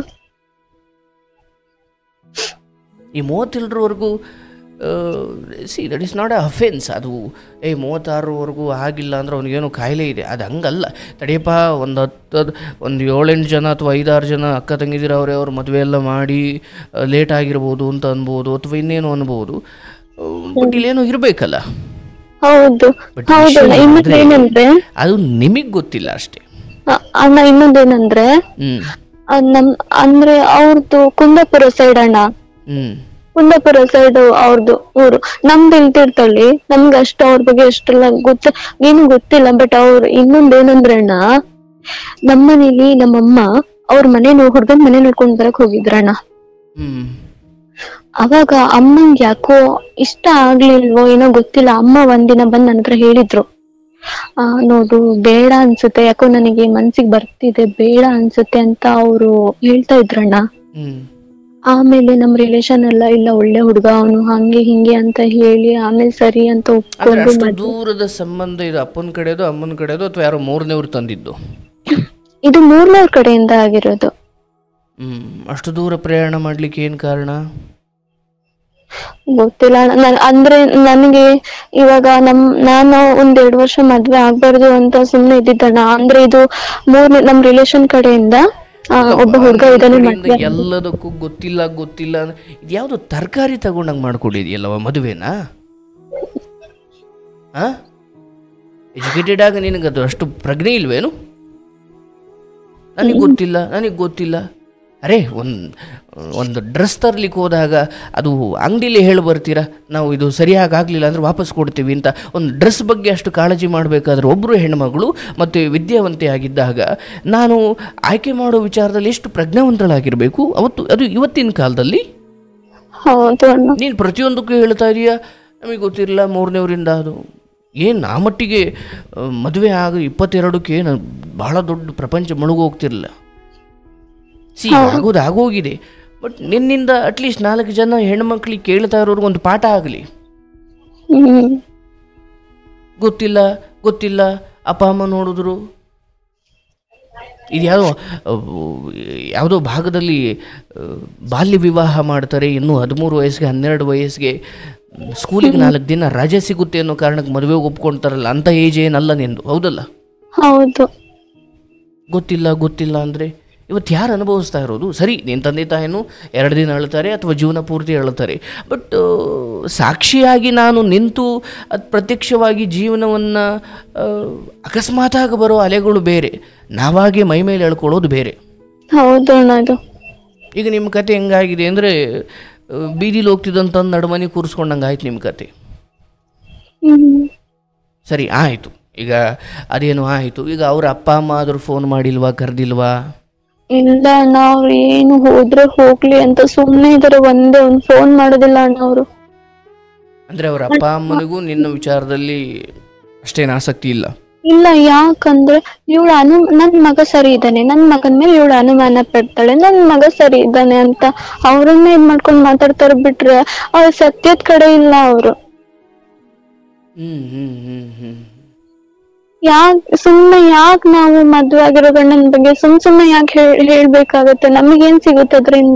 ಈ ಮೂವತ್ತೇಳರವರೆಗೂ see that is not a offence. ಅದು ಏ ಮೂವತ್ತಾರವರೆಗೂ ಆಗಿಲ್ಲ ಅಂದ್ರೆ ಅವ್ನಿಗೇನು ಕಾಯಿಲೆ ಇದೆ, ಅದು ಹಂಗಲ್ಲ. ತಡೆಯಪ್ಪ, ಒಂದು ಹತ್ತು ಒಂದು ಏಳೆಂಟು ಜನ ಅಥವಾ ಐದಾರು ಜನ ಅಕ್ಕ ತಂಗಿದಿರ ಅವರೇ ಅವ್ರ ಮದುವೆ ಎಲ್ಲ ಮಾಡಿ ಲೇಟ್ ಆಗಿರ್ಬೋದು ಅಂತ ಅನ್ಬೋದು, ಅಥವಾ ಇನ್ನೇನು ಅನ್ಬೋದು, ಬಟ್ ಇಲ್ಲೇನೋ ಇರಬೇಕಲ್ಲ. ಹೌದು ಹೌದಣ್ಣ. ಇನ್ನೊಂದು ಏನಂದ್ರೆ ಅದು ನಿಮಗೆ ಗೊತ್ತಿಲ್ಲ ಅಷ್ಟೇ ಅಣ್ಣ. ಇನ್ನೊಂದೇನಂದ್ರೆ ನಮ್ ಅಂದ್ರೆ ಅವ್ರದ್ದು ಕುಂದಾಪುರ ಸೈಡ್ ಅಣ್ಣ. ಹ್ಮ್ ಕುಂದಾಪುರ ಸೈಡ್ ಅವ್ರದ್ದು ಊರು. ನಮ್ದು ಇಲ್ತಿರ್ತಳ್ಳಿ, ನಮ್ಗೆ ಅಷ್ಟು ಅವ್ರ ಬಗ್ಗೆ ಅಷ್ಟೆಲ್ಲ ಗೊತ್ತ ಏನು ಗೊತ್ತಿಲ್ಲ. ಬಟ್ ಅವ್ರು ಇನ್ನೊಂದೇನಂದ್ರೆ ಅಣ್ಣ, ನಮ್ಮನೇಲಿ ನಮ್ಮಮ್ಮ ಅವ್ರ ಮನೆ ಹುಡ್ಗನ್ ಮನೆ ನೋಡ್ಕೊಂಡ್ ಬರಕ್ ಹೋಗಿದ್ರಣ್ಣ. ಅವಾಗ ಅಮ್ಮಂಗ್ ಯಾಕೋ ಇಷ್ಟ ಆಗ್ಲಿಲ್ವೋ ಏನೋ ಗೊತ್ತಿಲ್ಲ, ಅಮ್ಮ ಒಂದಿನ ಬಂದ್ ನನ್ನ ಹತ್ರ ಹೇಳಿದ್ರು, ಆ ನೋಡು ಬೇಡ ಅನ್ಸುತ್ತೆ, ಯಾಕೋ ನನಗೆ ಮನ್ಸಿಗೆ ಬರ್ತಿದೆ, ಬೇಡ ಅನ್ಸುತ್ತೆ ಅಂತ ಅವ್ರು ಹೇಳ್ತಾ ಇದ್ರಣ್ಣ. ಆಮೇಲೆ ನಮ್ ರಿಲೇಶನ್ ಎಲ್ಲ ಇಲ್ಲ, ಒಳ್ಳೆ ಹುಡುಗ ಅವನು, ಹಂಗೆ ಹಿಂಗೆ ಅಂತ ಹೇಳಿ ಆಮೇಲೆ ಸರಿ ಅಂತ ಒಪ್ಕೊಂಡು. ದೂರದ ಸಂಬಂಧ ಇದು ಅಪ್ಪನ ಕಡೆದು ಅಮ್ಮನ ಕಡೆದು ಅಥವಾ ಯಾರೋ ಮೂರನೇವ್ರು ತಂದಿದ್ದು? ಇದು ಮೂರನೇವ್ರ ಕಡೆಯಿಂದ ಆಗಿರೋದು. ಹ್ಮ್ ಅಷ್ಟು ದೂರ ಪ್ರಯಾಣ ಮಾಡ್ಲಿಕ್ಕೆ ಏನ್ ಕಾರಣ ಗೊತ್ತಿಲ್ಲ. ಅಂದ್ರೆ ನನಗೆ ಇವಾಗ ನಮ್ ನಾನು ಒಂದ್ ಎರಡು ವರ್ಷ ಮದ್ವೆ ಆಗ್ಬಾರ್ದು ಅಂತ ಸುಮ್ನೆ ಇದ್ದಿದ್ದಣ್ಣ. ಅಂದ್ರೆ ಇದು ಮೂರನೇ ನಮ್ ರಿಲೇಶನ್ ಕಡೆಯಿಂದ ಒಬ್ಬ ಹುಡುಗ ಇದನ್ನೇ ಮಾಡ್ತಾರೆ. ಎಲ್ಲದಕ್ಕೂ ಗೊತ್ತಿಲ್ಲ ಗೊತ್ತಿಲ್ಲ ಇದು ಯಾವ್ದು ತರಕಾರಿ ತಗೊಂಡಂಗ್ ಮಾಡ್ಕೊಂಡಿದ್ಯಲ್ಲವ ಮದುವೆನಾ? ಆ ಎಜುಕೇಟೆಡ್ ಆಗ ನಿನಗದು ಅಷ್ಟು ಪ್ರಜ್ಞೆ ಇಲ್ವೇನು? ನನಗೆ ಗೊತ್ತಿಲ್ಲ ನನಗೆ ಗೊತ್ತಿಲ್ಲ ಅರೆ ಒಂದು ಒಂದು ಡ್ರೆಸ್ ತರ್ಲಿಕ್ಕೆ ಹೋದಾಗ ಅದು ಅಂಗಡಿಲಿ ಹೇಳಿ ಬರ್ತೀರಾ, ನಾವು ಇದು ಸರಿಯಾಗಿ ಆಗಲಿಲ್ಲ ಅಂದರೆ ವಾಪಸ್ ಕೊಡ್ತೀವಿ ಅಂತ. ಒಂದು ಡ್ರೆಸ್ ಬಗ್ಗೆ ಅಷ್ಟು ಕಾಳಜಿ ಮಾಡಬೇಕಾದ್ರೆ ಒಬ್ಬರು ಹೆಣ್ಮಗಳು ಮತ್ತು ವಿದ್ಯಾವಂತೆ ಆಗಿದ್ದಾಗ ನಾನು ಆಯ್ಕೆ ಮಾಡೋ ವಿಚಾರದಲ್ಲಿ ಎಷ್ಟು ಪ್ರಜ್ಞಾವಂತಳಾಗಿರಬೇಕು ಅವತ್ತು, ಅದು ಇವತ್ತಿನ ಕಾಲದಲ್ಲಿ. ನೀನು ಪ್ರತಿಯೊಂದಕ್ಕೂ ಹೇಳ್ತಾ ಇದೀಯಾ ನಮಗೆ ಗೊತ್ತಿರಲಿಲ್ಲ ಮೂರನೇವರಿಂದ. ಅದು ಏನು ಆ ಮಟ್ಟಿಗೆ ಮದುವೆ ಆಗ ಇಪ್ಪತ್ತೆರಡಕ್ಕೆ ಏನು ಭಾಳ ದೊಡ್ಡ ಪ್ರಪಂಚ ಮುಳುಗೋಗ್ತಿರಲಿಲ್ಲ. ಸಿ ಆಗೋದು ಆಗೋಗಿದೆ, ಬಟ್ ನಿನ್ನಿಂದ ಅಟ್ಲೀಸ್ಟ್ ನಾಲ್ಕು ಜನ ಹೆಣ್ಮಕ್ಳಿಗೆ ಕೇಳ್ತಾ ಇರೋರ್ಗೆ ಒಂದು ಪಾಠ ಆಗಲಿ. ಗೊತ್ತಿಲ್ಲ ಗೊತ್ತಿಲ್ಲ ಅಪ್ಪ ಅಮ್ಮ ನೋಡಿದ್ರು. ಇದು ಯಾವುದೋ ಯಾವುದೋ ಭಾಗದಲ್ಲಿ ಬಾಲ್ಯ ವಿವಾಹ ಮಾಡ್ತಾರೆ, ಇನ್ನೂ ಹದಿಮೂರು ವಯಸ್ಸಿಗೆ ಹನ್ನೆರಡು ವಯಸ್ಸಿಗೆ ಸ್ಕೂಲಿಗೆ ನಾಲ್ಕು ದಿನ ರಜೆ ಸಿಗುತ್ತೆ ಅನ್ನೋ ಕಾರಣಕ್ಕೆ ಮದುವೆಗೆ ಒಪ್ಕೊಳ್ತಾರಲ್ಲ, ಅಂಥ ಏಜ್ ಏನಲ್ಲ ನಿಂದು, ಹೌದಲ್ಲ? ಹೌದು. ಗೊತ್ತಿಲ್ಲ ಗೊತ್ತಿಲ್ಲ ಅಂದರೆ ಇವತ್ತು ಯಾರು ಅನುಭವಿಸ್ತಾ ಇರೋದು? ಸರಿ, ನಿನ್ನ ತಂದೆ ತಾಯಿನೂ ಎರಡು ದಿನ ಅಳ್ತಾರೆ ಅಥವಾ ಜೀವನ ಪೂರ್ತಿ ಅಳ್ತಾರೆ, ಬಟ್ ಸಾಕ್ಷಿಯಾಗಿ ನಾನು ನಿಂತು ಅದು ಪ್ರತ್ಯಕ್ಷವಾಗಿ ಜೀವನವನ್ನು ಅಕಸ್ಮಾತಾಗಿ ಬರೋ ಅಲೆಗಳು ಬೇರೆ, ನಾವಾಗೆ ಮೈ ಮೇಲೆ ಎಳ್ಕೊಳ್ಳೋದು ಬೇರೆ. ಹೌದು. ಈಗ ನಿಮ್ಮ ಕತೆ ಹೆಂಗಾಗಿದೆ ಅಂದರೆ ಬೀದಿಲಿ ಹೋಗ್ತಿದ್ದಂತ ನಡುಮನೆ ಕೂರಿಸ್ಕೊಂಡಂಗೆ ಆಯ್ತು ನಿಮ್ಮ ಕತೆ. ಸರಿ ಆಯಿತು, ಈಗ ಅದೇನು ಆಯಿತು. ಈಗ ಅವ್ರ ಅಪ್ಪ ಅಮ್ಮ ಆದರೂ ಫೋನ್ ಮಾಡಿಲ್ವಾ, ಕರೆದಿಲ್ವಾ? ಇಲ್ಲ ಅಣ್ಣ, ಅವ್ರು ಏನು ಹೋದ್ರೆ ಹೋಗ್ಲಿ ಅಂತ ಸುಮ್ಮನೆ ಇದಾರೆ, ಒಂದೇ ಒಂದು ಫೋನ್ ಮಾಡೋದಿಲ್ಲ ಅಣ್ಣ ಅವರು. ಅಂದ್ರೆ ಅವ್ರ ಅಪ್ಪ ಅಮ್ಮನಿಗೂ ನಿನ್ನ ವಿಚಾರದಲ್ಲಿ ಅಷ್ಟೇನು ಆಸಕ್ತಿ ಇಲ್ಲ? ಇಲ್ಲ, ಯಾಕಂದ್ರೆ ಇವಳು ಅನು ನನ್ ಮಗ ಸರಿ ಇದ್ದಾನೆ, ನನ್ ಮಗನ ಮೇಲೆ ಇವಳು ಅನುಮಾನ ಪಡ್ತಾಳೆ, ನನ್ ಮಗ ಸರಿ ಇದ್ದಾನೆ ಅಂತ ಅವ್ರನ್ನೇ ಇದ್ ಮಾಡ್ಕೊಂಡ್ ಮಾತಾಡ್ತಾರ ಬಿಟ್ರೆ ಅವ್ರ ಸತ್ಯದ ಕಡೆ ಇಲ್ಲ ಅವರು. ಹ್ಮ್ ಹ್ಮ್ ಹ್ಮ್ ಹ್ಮ್ ಯಾಕ್ ಸುಮ್ನೆ ಯಾಕೆ ನಾವು ಮದ್ವೆ ಆಗಿರೋ ಗಂಡನ ಬಗ್ಗೆ ಸುಮ್ ಸುಮ್ನೆ ಯಾಕೆ ಹೇಳ್ಬೇಕಾಗತ್ತೆ? ನಮಗೇನ್ ಸಿಗುತ್ತೆ ಅದ್ರಿಂದ?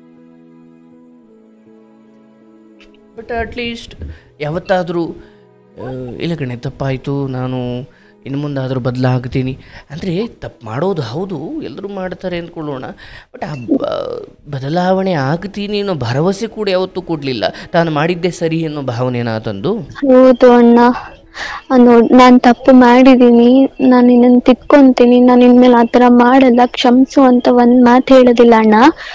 ಬಟ್ ಅಟ್ಲೀಸ್ಟ್ ಯಾವತ್ತಾದರೂ ಇಲ್ಲ ಕಣೆ ತಪ್ಪಾಯಿತು, ನಾನು ಇನ್ನು ಮುಂದಾದರೂ ಬದಲಾಗ್ತೀನಿ ಅಂದರೆ ತಪ್ಪು ಮಾಡೋದು ಹೌದು, ಎಲ್ಲರೂ ಮಾಡ್ತಾರೆ ಅಂದ್ಕೊಳ್ಳೋಣ, ಬಟ್ ಆ ಬದಲಾವಣೆ ಆಗ್ತೀನಿ ಅನ್ನೋ ಭರವಸೆ ಕೂಡ ಯಾವತ್ತೂ ಕೊಡಲಿಲ್ಲ. ತಾನು ಮಾಡಿದ್ದೆ ಸರಿ ಅನ್ನೋ ಭಾವನೆನ ತಂದು. ಹೌದು ಅಣ್ಣ, ನೋಡ್ ನಾನ್ ತಪ್ಪು ಮಾಡಿದೀನಿ, ನಾನು ನಿನ್ನನ್ನು ತಿದ್ಕೊಂತೀನಿ, ನಾನು ಇನ್ಮೇಲೆ ಆತರ ಮಾಡಲ್ಲ, ಕ್ಷಮಿಸು ಅಂತ ಒಂದ್ ಮಾತು ಹೇಳೋದಿಲ್ಲ ಅಣ್ಣ.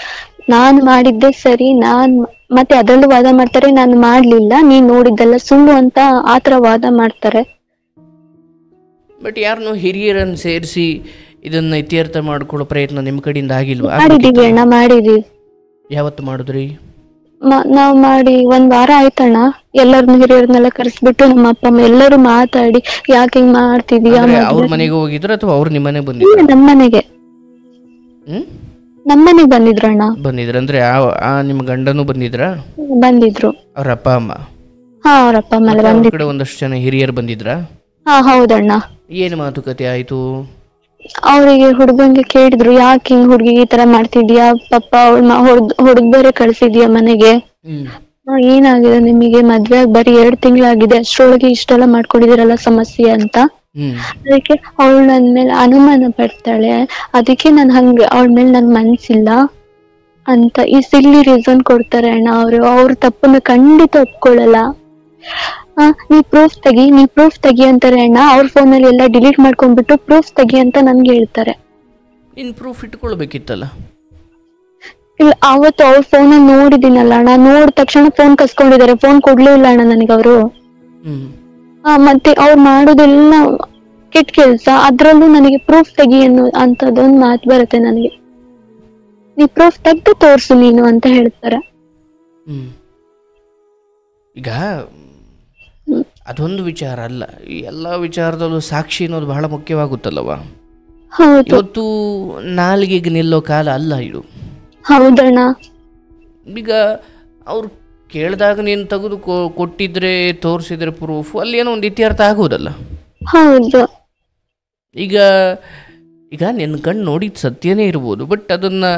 ನಾನ್ ಮಾಡಿದ್ದೆ ಸರಿ, ನಾನ್ ಮತ್ತೆ ಅದ್ರಲ್ಲೂ ವಾದ ಮಾಡ್ತಾರೆ ನಾನು ಮಾಡ್ಲಿಲ್ಲ, ನೀನ್ ನೋಡಿದ್ದೆಲ್ಲ ಸುಳ್ಳು ಅಂತ ಆತರ ವಾದ ಮಾಡ್ತಾರೆ. ಬಟ್ ಯಾರನ್ನೋ ಹಿರಿಯರನ್ನು ಸೇರಿಸಿ ಇದನ್ನ ಇತ್ಯರ್ಥ ಮಾಡ್ಕೊಳ್ಳೋ ಪ್ರಯತ್ನ ನಿಮ್ಮ ಕಡೆಯಿಂದ ಆಗಿಲ್ವಾ? ಮಾಡಿದೀವಿ ಅಣ್ಣ, ಮಾಡಿದೀವಿ. ಯಾವತ್ತು ಮಾಡಿದ್ರಿ? ಮ- ನಾವ್ ಮಾಡಿ ಒಂದ್ ವಾರ ಆಯ್ತಣ್ಣ. ಎಲ್ಲರನ್ನ ಹಿರಿಯರನ್ನೆಲ್ಲ ಕರೆಸ್ಬಿಟ್ಟು ನಮ್ಮ ಅಪ್ಪ ಅಮ್ಮ ಎಲ್ಲರೂ ಮಾತಾಡಿ ಯಾಕೆ ಹಿಂಗ್ ಮಾಡ್ತಿದೀಯಾ, ಅಂದ್ರೆ ಮೊದ್ಲು- ಅವ್ರ ಮನೆಗೆ ಹೋಗಿದ್ರ ಅಥವಾ ಅವ್ರು ನಿಮ್ಮ ಮನೆಗೆ ಬಂದಿದ್ರ? ಇಲ್ಲ, ನಮ್ಮನೆಗೆ ಹ್ಮ್ ನಮ್ಮನೆಗೆ ಬಂದಿದ್ರಣ್ಣ. ಬಂದಿದ್ರ ಅಂದ್ರೆ ಆ- ಆ ನಿಮ್ಮ ಗಂಡನೂ ಬಂದಿದ್ರ? ಬಂದಿದ್ರು. ಅವ್ರ ಅಪ್ಪ ಅಮ್ಮ ಹಾ, ಅವ್ರಪ್ಪ ಅಮ್ಮ ಎಲ್ಲ ಮತ್ತೆ ಅವ್ರ ಬಂದಿದ್ರು. ಕಡೆ ಒಂದಷ್ಟು ಜನ ಹಿರಿಯರು ಬಂದಿದ್ರ? ಹಾ, ಹೌದಣ್ಣ. ಏನು ಮಾತುಕತೆ ಆಯ್ತು? ಅವರಿಗೆ ಹುಡುಗಂಗೆ ಕೇಳಿದ್ರು, ಯಾಕೆ ಹಿಂಗ್ ಹುಡ್ಗಿ ಈ ತರ ಮಾಡ್ತಿದ್ಯಾ ಪಾಪ, ಅವಳ ಹೊಡ್ ಹುಡುಗ ಬೇರೆ ಕಳ್ಸಿದ್ಯಾ ಮನೆಗೆ, ಹ್ಮ್ ಆ, ಏನಾಗಿದೆ ನಿಮಗೆ, ಮದ್ವೆ ಆಗಿ ಬರೀ ಎರಡ್ ತಿಂಗಳಾಗಿದೆ, ಅಷ್ಟ್ರೊಳಗೆ ಇಷ್ಟೆಲ್ಲ ಮಾಡ್ಕೊಂಡಿದಿರಲ್ಲ ಸಮಸ್ಯೆ ಅಂತ. ಹ್ಮ್ ಅದಕ್ಕೆ ಅವಳು ನನ್ ಮೇಲೆ ಅನುಮಾನ ಪಡ್ತಾಳೆ, ಅದಕ್ಕೆ ನನ್ ಹಂಗ ಅವಳ ಮೇಲೆ ನನ್ ಮನ್ಸಿಲ್ಲ ಅಂತ ಈ ಸಿಲ್ಲಿ ರೀಸನ್ ಕೊಡ್ತಾರೆ ಅಣ್ಣ. ಅವರು ಅವ್ರ ತಪ್ಪನ್ನ ಖಂಡಿತ ಒಪ್ಕೊಳ್ಳಲ್ಲ. ಆ ನೀ ಪ್ರೂಫ್ ತೆಗಿ, ನೀ ಪ್ರೂಫ್ ತೆಗಿ ಅಂತಾರೆ ಅಣ್ಣ. ಅವ್ರ ಫೋನಲ್ಲಿ ಎಲ್ಲ ಡಿಲೀಟ್ ಮಾಡ್ಕೊಂಡ್ಬಿಟ್ಟು ಪ್ರೂಫ್ ತೆಗಿ ಅಂತ ನನ್ಗೆ ಹೇಳ್ತಾರೆ. ಇನ್ ಪ್ರೂಫ್ ಇಟ್ಕೊಳ್ಬೇಕಿತ್ತಲ್ಲ. ಇಲ್ಲ, ಅವತ್ತು ಅವ್ರ ಫೋನ್ ನೋಡಿದಿನಲ್ಲ ಅಣ್ಣ, ನೋಡಿದ ತಕ್ಷಣ ಫೋನ್ ಕಸ್ಕೊಂಡಿದ್ದಾರೆ, ಫೋನ್ ಕೊಡ್ಲೇ ಇಲ್ಲ ಅಣ್ಣ ನನಗೆ ಅವರು. ಹ್ಮ್ ಆ ಮತ್ತೆ ಅವ್ರು ಮಾಡೋದೆಲ್ಲ ಕೆಟ್ಟ ಕೆಲ್ಸ, ಅದ್ರಲ್ಲೂ ನನಗೆ ಪ್ರೂಫ್ ತೆಗಿ ಅನ್ನೋ ಅಂತದೊಂದ್ ಮಾತು ಬರುತ್ತೆ ನನಗೆ. ನೀ ಪ್ರೂಫ್ ತೆಗ್ದು ತೋರ್ಸು ನೀನು ಅಂತ ಹೇಳ್ತಾರೆ. ಹ್ಮ್ ಈಗ ಹ್ಮ್. ಅದೊಂದು ವಿಚಾರ ಅಲ್ಲ, ಈ ಎಲ್ಲ ವಿಚಾರದಲ್ಲೂ ಸಾಕ್ಷಿ ಅನ್ನೋದು ಬಹಳ ಮುಖ್ಯವಾಗುತ್ತಲ್ಲವ. ಹೌದು, ಇವತ್ತು ನಾಲ್ಗೆಗೆ ನಿಲ್ಲೋ ಕಾಲ ಅಲ್ಲ ಇದು. ಹೌದಣ್ಣ. ಈಗ ಅವ್ರು ಕೇಳಿದಾಗ ನೀನು ತೆಗೆದು ಕೊಟ್ಟಿದ್ರೆ ತೋರಿಸಿದ್ರೆ ಪ್ರೂಫ್ ಅಲ್ಲಿ ಏನೋ ಒಂದು ಇತ್ಯರ್ಥ ಆಗೋದಲ್ಲ. ಹೌದು, ಈಗ ಈಗ ನಿನ್ನ ಕಣ್ಣು ನೋಡಿದ ಸತ್ಯನೇ ಇರ್ಬೋದು, ಬಟ್ ಅದನ್ನು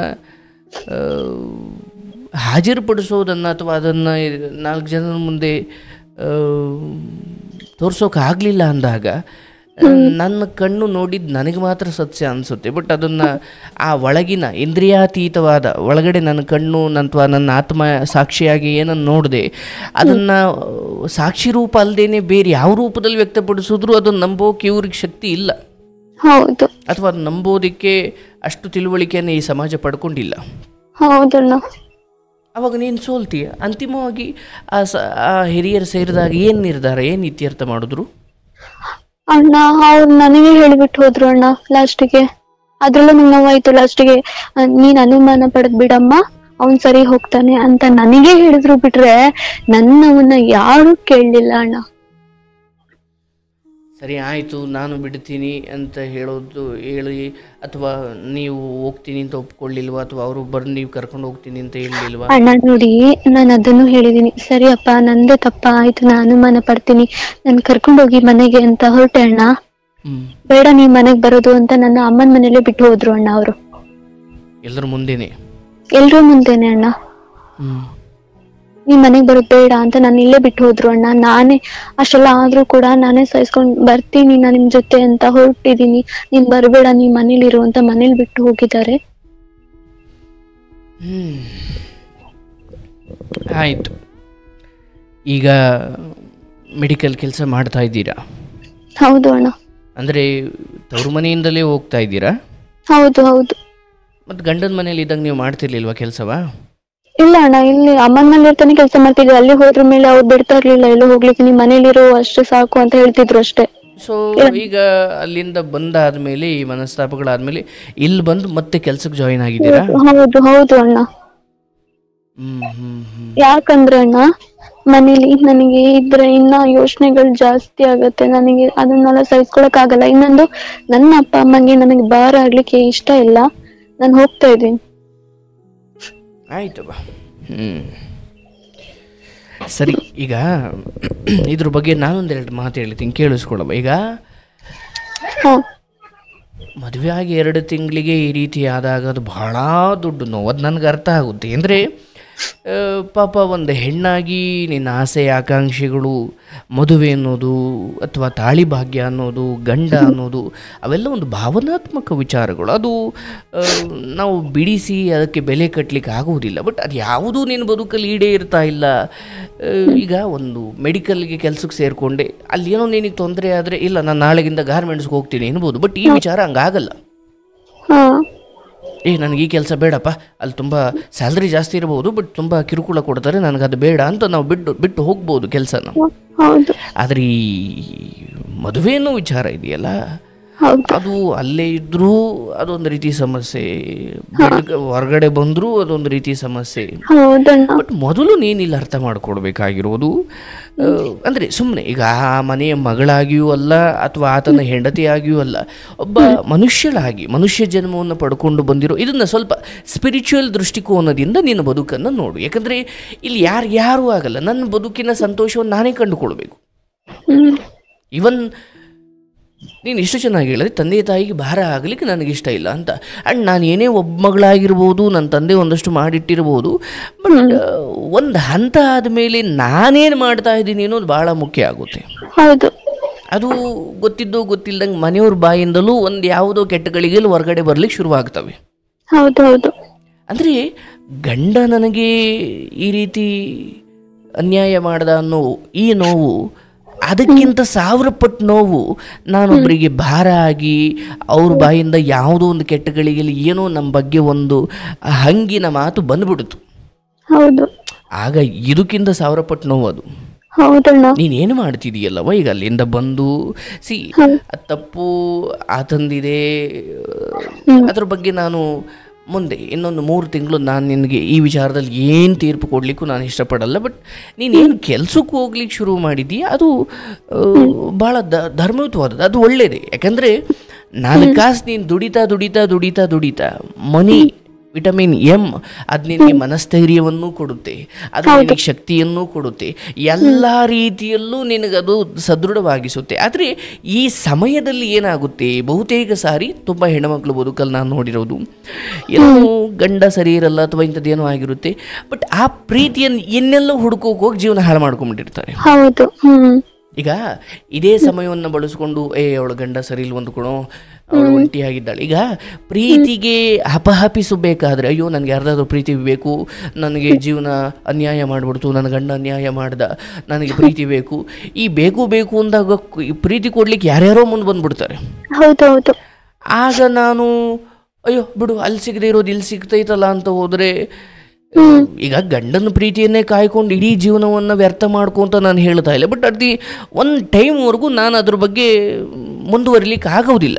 ಹಾಜರುಪಡಿಸೋದನ್ನು ಅಥವಾ ಅದನ್ನು ನಾಲ್ಕು ಜನರ ಮುಂದೆ ತೋರ್ಸೋಕೆ ಆಗಲಿಲ್ಲ ಅಂದಾಗ ನನ್ನ ಕಣ್ಣು ನೋಡಿದ್ದು ನನಗೆ ಮಾತ್ರ ಸತ್ಯ ಅನಿಸುತ್ತೆ. ಬಟ್ ಅದನ್ನು ಆ ಒಳಗಿನ ಇಂದ್ರಿಯಾತೀತವಾದ ಒಳಗಡೆ ನನ್ನ ಕಣ್ಣು ಅಥವಾ ನನ್ನ ಆತ್ಮ ಸಾಕ್ಷಿಯಾಗಿ ಏನನ್ನು ನೋಡಿದೆ ಅದನ್ನು ಸಾಕ್ಷಿ ರೂಪ ಅಲ್ಲದೇನೆ ಬೇರೆ ಯಾವ ರೂಪದಲ್ಲಿ ವ್ಯಕ್ತಪಡಿಸಿದ್ರು ಅದನ್ನು ನಂಬೋಕೆ ಇವ್ರಿಗೆ ಶಕ್ತಿ ಇಲ್ಲ. ಹೌದು, ಅಥವಾ ಅದು ನಂಬೋದಕ್ಕೆ ಅಷ್ಟು ತಿಳುವಳಿಕೆಯನ್ನು ಈ ಸಮಾಜ ಪಡ್ಕೊಂಡಿಲ್ಲ. ಹೌದಣ್ಣ. ಅವಾಗ ನೀನು ಸೋಲ್ತೀಯ. ಅಂತಿಮವಾಗಿ ಆ ಸ ಆ ಹಿರಿಯರು ಸೇರಿದಾಗ ಏನು ನಿರ್ಧಾರ, ಏನು ಇತ್ಯರ್ಥ ಮಾಡಿದ್ರು? ಅಣ್ಣ ಅವ್ರು ನನಗೆ ಹೇಳಿಬಿಟ್ಟು ಹೋದ್ರು ಅಣ್ಣ ಲಾಸ್ಟಿಗೆ. ಅದ್ರಲ್ಲೂ ನಂಗೆ ನೋವಾಯ್ತು ಲಾಸ್ಟಿಗೆ. ನೀನ್ ಅನುಮಾನ ಪಡದ್ ಬಿಡಮ್ಮ, ಅವ್ನ್ ಸರಿ ಹೋಗ್ತಾನೆ ಅಂತ ನನಗೆ ಹೇಳಿದ್ರು ಬಿಟ್ರೆ ನನ್ನವನ್ನ ಯಾರು ಕೇಳಲಿಲ್ಲ ಅಣ್ಣ. ಸರಿ ಆಯಿತು ನಾನು ಬಿಡ್ತೀನಿ ಅಂತ ಹೇಳೋದು ಹೇಳಿ, ಅಥವಾ ನೀವು ಹೋಗ್ತೀನಿ ಅಂತ ಒಪ್ಕೊಳ್ಳಿಲ್ವಾ, ಅಥವಾ ಅವರು ಬರ್ ನೀವು ಕರ್ಕೊಂಡು ಹೋಗ್ತೀನಿ ಅಂತ ಹೇಳಲಿಲ್ವಾ? ಅಣ್ಣ ನೋಡಿ, ನಾನು ಅದನ್ನು ಹೇಳಿದೀನಿ, ಸರಿ ಅಪ್ಪ ನಂದೇ ತಪ್ಪ ಆಯ್ತು, ನಾನು ಅನುಮಾನ ಪಡ್ತೀನಿ, ನನ್ ಕರ್ಕೊಂಡು ಹೋಗಿ ಮನೆಗೆ ಅಂತ ಹೊರಟೆ ಅಣ್ಣ. ಹ್ಮ್ ಬೇಡ ನೀವ್ ಮನೆಗ್ ಬರೋದು ಅಂತ ನನ್ನ ಅಮ್ಮನ ಮನೇಲೆ ಬಿಟ್ಟು ಹೋದ್ರು ಅಣ್ಣ ಅವರು. ಎಲ್ಲರ ಮುಂದೆನೆ? ಎಲ್ರೂ ಮುಂದೆನೆ ಅಣ್ಣ. ಹ್ಮ್ ನೀವ್ ಮನೆಗ್ ಬರೋದ್ ಬೇಡ ಅಂತ ನಾನು ಇಲ್ಲೇ ಬಿಟ್ಟು ಹೋದ್ರು ಅಣ್ಣ. ನಾನೇ ಅಷ್ಟೆಲ್ಲ ಆದ್ರೂ ಕೂಡ ನಾನೇ ಸಹಿಸ್ಕೊಂಡ್ ಬರ್ತೀನಿ ನಾನು ನಿಮ್ ಜೊತೆ ಅಂತ ಹೊರಟಿದೀನಿ, ನೀನ್ ಬರ್ಬೇಡ ನೀವ್ ಮನೇಲಿ ಇರು ಅಂತ ಮನೇಲಿ ಬಿಟ್ಟು ಹೋಗಿದ್ದಾರೆ. ಹ್ಮ್ ಆಯಿತು. ಈಗ ಮೆಡಿಕಲ್ ಕೆಲಸ ಮಾಡ್ತಾ ಇದ್ದೀರಾ? ಹೌದು ಅಣ್ಣ. ಅಂದರೆ ತವ್ರ ಮನೆಯಿಂದಲೇ ಹೋಗ್ತಾ ಇದ್ದೀರಾ? ಹೌದು ಹೌದು. ಮತ್ತು ಗಂಡನ ಮನೇಲಿ ಇದ್ದಾಗ ನೀವು ಮಾಡ್ತಿರ್ಲಿಲ್ವಾ ಕೆಲಸವಾ? ಇಲ್ಲ ಅಣ್ಣ, ಇಲ್ಲಿ ಅಮ್ಮನ ಮನೇಲಿ ಇರ್ತಾನೆ ಕೆಲಸ ಮಾಡ್ತಿದ್ವಿ. ಅಲ್ಲಿ ಹೋದ್ರ ಮೇಲೆ ಅವ್ರು ಬಿಡ್ತಾ ಇರ್ಲಿಲ್ಲ ಎಲ್ಲೋ ಹೋಗ್ಲಿಕ್ಕೆ, ನೀವ್ ಮನೇಲಿರೋ ಅಷ್ಟೇ ಸಾಕು ಅಂತ ಹೇಳ್ತಿದ್ರು ಅಷ್ಟೇ. ಸೊ ಈಗ ಅಲ್ಲಿಂದ ಬಂದಾದ್ಮೇಲೆ ಈ ಮನಸ್ತಾಪಗಳಾದ್ಮೇಲೆ ಇಲ್ಲಿ ಬಂದು ಮತ್ತೆ ಕೆಲ್ಸಕ್ಕೆ ಜಾಯಿನ್ ಆಗಿದ್ದೀರಾ? ಹೌದು ಹೌದು ಅಣ್ಣ. ಹ್ಮ್ ಹ್ಮ್ ಹ್ಮ್ ಯಾಕಂದ್ರೆ ಅಣ್ಣ ಮನೇಲಿ ನನಗೆ ಇದ್ರೆ ಇನ್ನ ಯೋಚನೆಗಳು ಜಾಸ್ತಿ ಆಗತ್ತೆ, ನನಗೆ ಅದನ್ನೆಲ್ಲ ಸಹಿಸ್ಕೊಳಕ್ ಆಗಲ್ಲ. ಇನ್ನೊಂದು, ನನ್ನ ಅಪ್ಪ ಅಮ್ಮಂಗೆ ನನಗೆ ಭಾರ ಆಗ್ಲಿಕ್ಕೆ ಇಷ್ಟ ಇಲ್ಲ, ನಾನು ಹೋಗ್ತಾ ಇದ್ದೀನಿ. ಆಯ್ತು ಬಾ. ಹ್ಮ್ ಸರಿ, ಈಗ ಇದ್ರ ಬಗ್ಗೆ ನಾನೊಂದೆರಡು ಮಾತು ಹೇಳ್ತೀನಿ, ಕೇಳಿಸ್ಕೊಳಮ್ಮ. ಈಗ ಹ ಮದುವೆ ಆಗಿ ಎರಡು ತಿಂಗಳಿಗೆ ಈ ರೀತಿ ಆದಾಗ ಅದು ಬಹಳ ದೊಡ್ಡ ನೋವು. ಅದು ನನಗೆ ಅರ್ಥ ಆಗುತ್ತೆ. ಅಂದರೆ ಪಾಪ ಒಂದು ಹೆಣ್ಣಾಗಿ ನಿನ್ನ ಆಸೆ ಆಕಾಂಕ್ಷೆಗಳು, ಮದುವೆ ಅನ್ನೋದು ಅಥವಾ ತಾಳಿ ಭಾಗ್ಯ ಅನ್ನೋದು, ಗಂಡ ಅನ್ನೋದು, ಅವೆಲ್ಲ ಒಂದು ಭಾವನಾತ್ಮಕ ವಿಚಾರಗಳು. ಅದು ನಾವು ಬಿಡಿಸಿ ಅದಕ್ಕೆ ಬೆಲೆ ಕಟ್ಟಲಿಕ್ಕೆ ಆಗುವುದಿಲ್ಲ. ಬಟ್ ಅದು ಯಾವುದೂ ನಿನ್ನ ಬದುಕಲ್ಲಿ ಈಡೇ ಇರ್ತಾ ಇಲ್ಲ. ಈಗ ಒಂದು ಮೆಡಿಕಲ್ಗೆ ಕೆಲಸಕ್ಕೆ ಸೇರಿಕೊಂಡೆ, ಅಲ್ಲಿ ಏನೋ ನಿನಗೆ ತೊಂದರೆ ಆದರೆ ಇಲ್ಲ ನಾನು ನಾಳೆಗಿಂದ ಗಾರ್ಮೆಂಟ್ಸ್ಗೆ ಹೋಗ್ತೀನಿ ಎನ್ಬೋದು. ಬಟ್ ಈ ವಿಚಾರ ಹಂಗಾಗಲ್ಲ. ಏ ನನಗೆ ಈ ಕೆಲಸ ಬೇಡಪ್ಪ, ಅಲ್ಲಿ ತುಂಬ ಸ್ಯಾಲ್ರಿ ಜಾಸ್ತಿ ಇರಬಹುದು, ಬಟ್ ತುಂಬ ಕಿರುಕುಳ ಕೊಡ್ತಾರೆ, ನನಗೆ ಅದು ಬೇಡ ಅಂತ ನಾವು ಬಿಟ್ಟು ಬಿಟ್ಟು ಹೋಗ್ಬೋದು ಕೆಲಸನ. ಹೌದು ಆದರೆ ಈ ಮದುವೆ ಅನ್ನೋ ವಿಚಾರ ಇದೆಯಲ್ಲ, ಹೌದು ಅದು ಅಲ್ಲೇ ಇದ್ರೂ ಅದೊಂದು ರೀತಿ ಸಮಸ್ಯೆ, ಬೆಡ್ ಹೊರಗಡೆ ಬಂದರೂ ಅದೊಂದು ರೀತಿ ಸಮಸ್ಯೆ. ಹೌದಣ್ಣ. ಬಟ್ ಮೊದಲು ನೀನಿಲ್ಲಿ ಅರ್ಥ ಮಾಡ್ಕೊಡ್ಬೇಕಾಗಿರೋದು, ಅಂದರೆ ಸುಮ್ಮನೆ ಈಗ ಆ ಮನೆಯ ಮಗಳಾಗಿಯೂ ಅಲ್ಲ ಅಥವಾ ಆತನ ಹೆಂಡತಿಯಾಗಿಯೂ ಅಲ್ಲ, ಒಬ್ಬ ಮನುಷ್ಯಳಾಗಿ ಮನುಷ್ಯ ಜನ್ಮವನ್ನು ಪಡ್ಕೊಂಡು ಬಂದಿರೋ ಇದನ್ನು ಸ್ವಲ್ಪ ಸ್ಪಿರಿಚುವಲ್ ದೃಷ್ಟಿಕೋನದಿಂದ ನಿನ್ನ ಬದುಕನ್ನು ನೋಡು. ಯಾಕಂದರೆ ಇಲ್ಲಿ ಯಾರು ಯಾರೂ ಆಗಲ್ಲ, ನನ್ನ ಬದುಕಿನ ಸಂತೋಷವನ್ನು ನಾನೇ ಕಂಡುಕೊಳ್ಬೇಕು. ಹ್ಮ್ ಇವನ್ ನೀನು ಇಷ್ಟು ಚೆನ್ನಾಗಿ ಹೇಳಿದ್ರೆ ತಂದೆ ತಾಯಿಗೆ ಭಾರ ಆಗಲಿಕ್ಕೆ ನನಗಿಷ್ಟ ಇಲ್ಲ ಅಂತ. ಆ್ಯಂಡ್ ನಾನು ಏನೇ ಒಬ್ಬ ಮಗಳಾಗಿರ್ಬೋದು, ನನ್ನ ತಂದೆ ಒಂದಷ್ಟು ಮಾಡಿಟ್ಟಿರ್ಬೋದು, ಬಟ್ ಒಂದು ಹಂತ ಆದಮೇಲೆ ನಾನೇನು ಮಾಡ್ತಾ ಇದ್ದೀನಿ ಅನ್ನೋದು ಭಾಳ ಮುಖ್ಯ ಆಗುತ್ತೆ. ಹೌದು ಅದು ಗೊತ್ತಿದ್ದೋ ಗೊತ್ತಿಲ್ಲದಂಗೆ ಮನೆಯವ್ರ ಬಾಯಿಂದಲೂ ಒಂದು ಯಾವುದೋ ಕೆಟ್ಟಗಳಿಗೆಲ್ಲ ಹೊರಗಡೆ ಬರ್ಲಿಕ್ಕೆ ಶುರುವಾಗ್ತವೆ. ಹೌದು ಹೌದು ಅಂದರೆ ಗಂಡ ನನಗೆ ಈ ರೀತಿ ಅನ್ಯಾಯ ಮಾಡ್ದ ಅನ್ನೋ ಈ ನೋವು ಅದಕ್ಕಿಂತ ಸಾವಿರ ಪಟ್ಟು ನೋವು ನಾನೊಬ್ಬರಿಗೆ ಭಾರ ಆಗಿ ಅವ್ರ ಬಾಯಿಂದ ಯಾವುದೋ ಒಂದು ಕೆಟ್ಟಗಳಿಗೆಲ್ಲಿ ಏನೋ ನಮ್ಮ ಬಗ್ಗೆ ಒಂದು ಹಂಗಿನ ಮಾತು ಬಂದ್ಬಿಡ್ತು. ಹೌದು ಆಗ ಇದಕ್ಕಿಂತ ಸಾವಿರ ಪಟ್ಟು ನೋವು ಅದು. ಹೌದಣ್ಣ. ನೀನೇನು ಮಾಡ್ತಿದೀಯಲ್ಲವ ಈಗ ಅಲ್ಲಿಂದ ಬಂದು ಸಿ ತಪ್ಪು ಆತಂದಿದೆ, ಅದ್ರ ಬಗ್ಗೆ ನಾನು ಮುಂದೆ ಇನ್ನೊಂದು ಮೂರು ತಿಂಗಳು ನಾನು ನಿನಗೆ ಈ ವಿಚಾರದಲ್ಲಿ ಏನು ತೀರ್ಪು ಕೊಡಲಿಕ್ಕೂ ನಾನು ಇಷ್ಟಪಡಲ್ಲ. ಬಟ್ ನೀನೇನು ಕೆಲಸಕ್ಕೆ ಹೋಗ್ಲಿಕ್ಕೆ ಶುರು ಮಾಡಿದ್ದೀಯ ಅದು ಭಾಳ ದ ಧರ್ಮಯುತವಾದದ್ದು, ಅದು ಒಳ್ಳೆಯದೇ. ಯಾಕಂದರೆ ನಾಲ್ಕು ಕಾಸು ನೀನು ದುಡಿತಾ ದುಡಿತಾ ದುಡಿತಾ ದುಡಿತಾ ಮನಿ ವಿಟಮಿನ್ ಎಮ್ ಅದು ನಿನಗೆ ಮನಸ್ಥೈರ್ಯವನ್ನು ಕೊಡುತ್ತೆ, ಅದು ನಿನಗೆ ಶಕ್ತಿಯನ್ನು ಕೊಡುತ್ತೆ, ಎಲ್ಲ ರೀತಿಯಲ್ಲೂ ನಿನಗದು ಸದೃಢವಾಗಿಸುತ್ತೆ. ಆದರೆ ಈ ಸಮಯದಲ್ಲಿ ಏನಾಗುತ್ತೆ, ಬಹುತೇಕ ಸಾರಿ ತುಂಬ ಹೆಣ್ಣುಮಕ್ಕಳು ಬದುಕಲ್ಲಿ ನಾನು ನೋಡಿರೋದು, ಏನೋ ಗಂಡ ಸರಿ ಇರಲ್ಲ ಅಥವಾ ಇಂಥದ್ದೇನೋ ಆಗಿರುತ್ತೆ, ಬಟ್ ಆ ಪ್ರೀತಿಯನ್ನು ಇನ್ನೆಲ್ಲೋ ಹುಡುಕೋಕೆ ಹೋಗಿ ಜೀವನ ಹಾಳು ಮಾಡ್ಕೊಂಡ್ಬಿಟ್ಟಿರ್ತಾರೆ. ಹೌದು. ಈಗ ಇದೇ ಸಮಯವನ್ನು ಬಳಸ್ಕೊಂಡು ಏ ಅವಳು ಗಂಡ ಸರಿ ಇಲ್ಲ ಹೊಂದ್ಕೊಳೋ, ಅವಳು ಒಂಟಿಯಾಗಿದ್ದಾಳೆ. ಈಗ ಪ್ರೀತಿಗೆ ಹಪಹಪಿಸಬೇಕಾದ್ರೆ ಅಯ್ಯೋ ನನಗೆ ಯಾರ್ದಾದ್ರೂ ಪ್ರೀತಿ ಬೇಕು, ನನಗೆ ಜೀವನ ಅನ್ಯಾಯ ಮಾಡಿಬಿಡ್ತು, ನನ್ನ ಗಂಡ ಅನ್ಯಾಯ ಮಾಡ್ದ, ನನಗೆ ಪ್ರೀತಿ ಬೇಕು, ಈ ಬೇಕು ಬೇಕು ಅಂದಾಗ ಪ್ರೀತಿ ಕೊಡ್ಲಿಕ್ಕೆ ಯಾರ್ಯಾರೋ ಮುಂದೆ ಬಂದ್ಬಿಡ್ತಾರೆ. ಹೌದೌದು. ಆಗ ನಾನು ಅಯ್ಯೋ ಬಿಡು ಅಲ್ಲಿ ಸಿಗದೆ ಇರೋದು ಇಲ್ಲಿ ಸಿಗ್ತೈತಲ್ಲ ಅಂತ ಹೋದರೆ, ಈಗ ಗಂಡನ ಪ್ರೀತಿಯನ್ನೇ ಕಾಯ್ಕೊಂಡು ಇಡೀ ಜೀವನವನ್ನು ವ್ಯರ್ಥ ಮಾಡ್ಕೊಂತ ನಾನು ಹೇಳ್ತಾ ಇಲ್ಲ, ಬಟ್ ಅಟ್ ದಿ ಒಂದು ಟೈಮ್ವರೆಗೂ ನಾನು ಅದ್ರ ಬಗ್ಗೆ ಮುಂದುವರಿಲಿಕ್ಕೆ ಆಗೋದಿಲ್ಲ.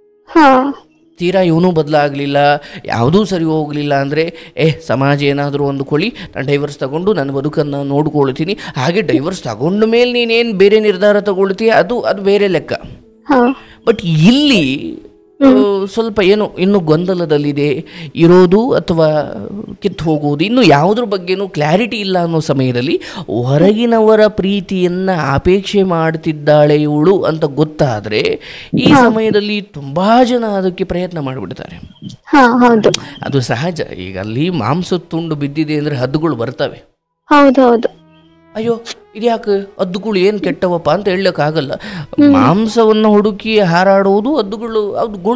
ತೀರಾ ಇವನು ಬದಲಾಗಲಿಲ್ಲ, ಯಾವುದೂ ಸರಿ ಹೋಗಲಿಲ್ಲ ಅಂದರೆ ಏ ಸಮಾಜ ಏನಾದರೂ ಅಂದುಕೊಳ್ಳಿ, ನಾನು ಡೈವರ್ಸ್ ತಗೊಂಡು ನನ್ನ ಬದುಕನ್ನು ನೋಡ್ಕೊಳ್ತೀನಿ. ಹಾಗೆ ಡೈವರ್ಸ್ ತಗೊಂಡ ಮೇಲೆ ನೀನೇನು ಬೇರೆ ನಿರ್ಧಾರ ತಗೊಳ್ತೀಯ ಅದು ಅದು ಬೇರೆ ಲೆಕ್ಕ. ಬಟ್ ಇಲ್ಲಿ ಸ್ವಲ್ಪ ಏನೋ ಇನ್ನೂ ಗೊಂದಲದಲ್ಲಿದೆ ಇರೋದು ಅಥವಾ ಕಿತ್ತು ಹೋಗುವುದು, ಇನ್ನು ಯಾವುದ್ರ ಬಗ್ಗೆನೂ ಕ್ಲಾರಿಟಿ ಇಲ್ಲ ಅನ್ನೋ ಸಮಯದಲ್ಲಿ ಹೊರಗಿನವರ ಪ್ರೀತಿಯನ್ನು ಅಪೇಕ್ಷೆ ಮಾಡ್ತಿದ್ದಾಳೆ ಇವಳು ಅಂತ ಗೊತ್ತಾದರೆ ಈ ಸಮಯದಲ್ಲಿ ತುಂಬ ಜನ ಅದಕ್ಕೆ ಪ್ರಯತ್ನ ಮಾಡಿಬಿಡ್ತಾರೆ. ಅದು ಸಹಜ. ಈಗ ಅಲ್ಲಿ ಮಾಂಸದ ತುಂಡು ಬಿದ್ದಿದೆ ಅಂದರೆ ಹದ್ದುಗಳು ಬರ್ತವೆ. ಹೌದೌದು. ಅಯ್ಯೋ ಇದ್ಯಾಕೆ ಹದ್ದುಗಳು ಏನು ಕೆಟ್ಟವಪ್ಪ ಅಂತ ಹೇಳಕ್ಕಾಗಲ್ಲ. ಮಾಂಸವನ್ನು ಹುಡುಕಿ ಹಾರಾಡುವುದು ಹದ್ದುಗಳು ಅದು ಗುಣ.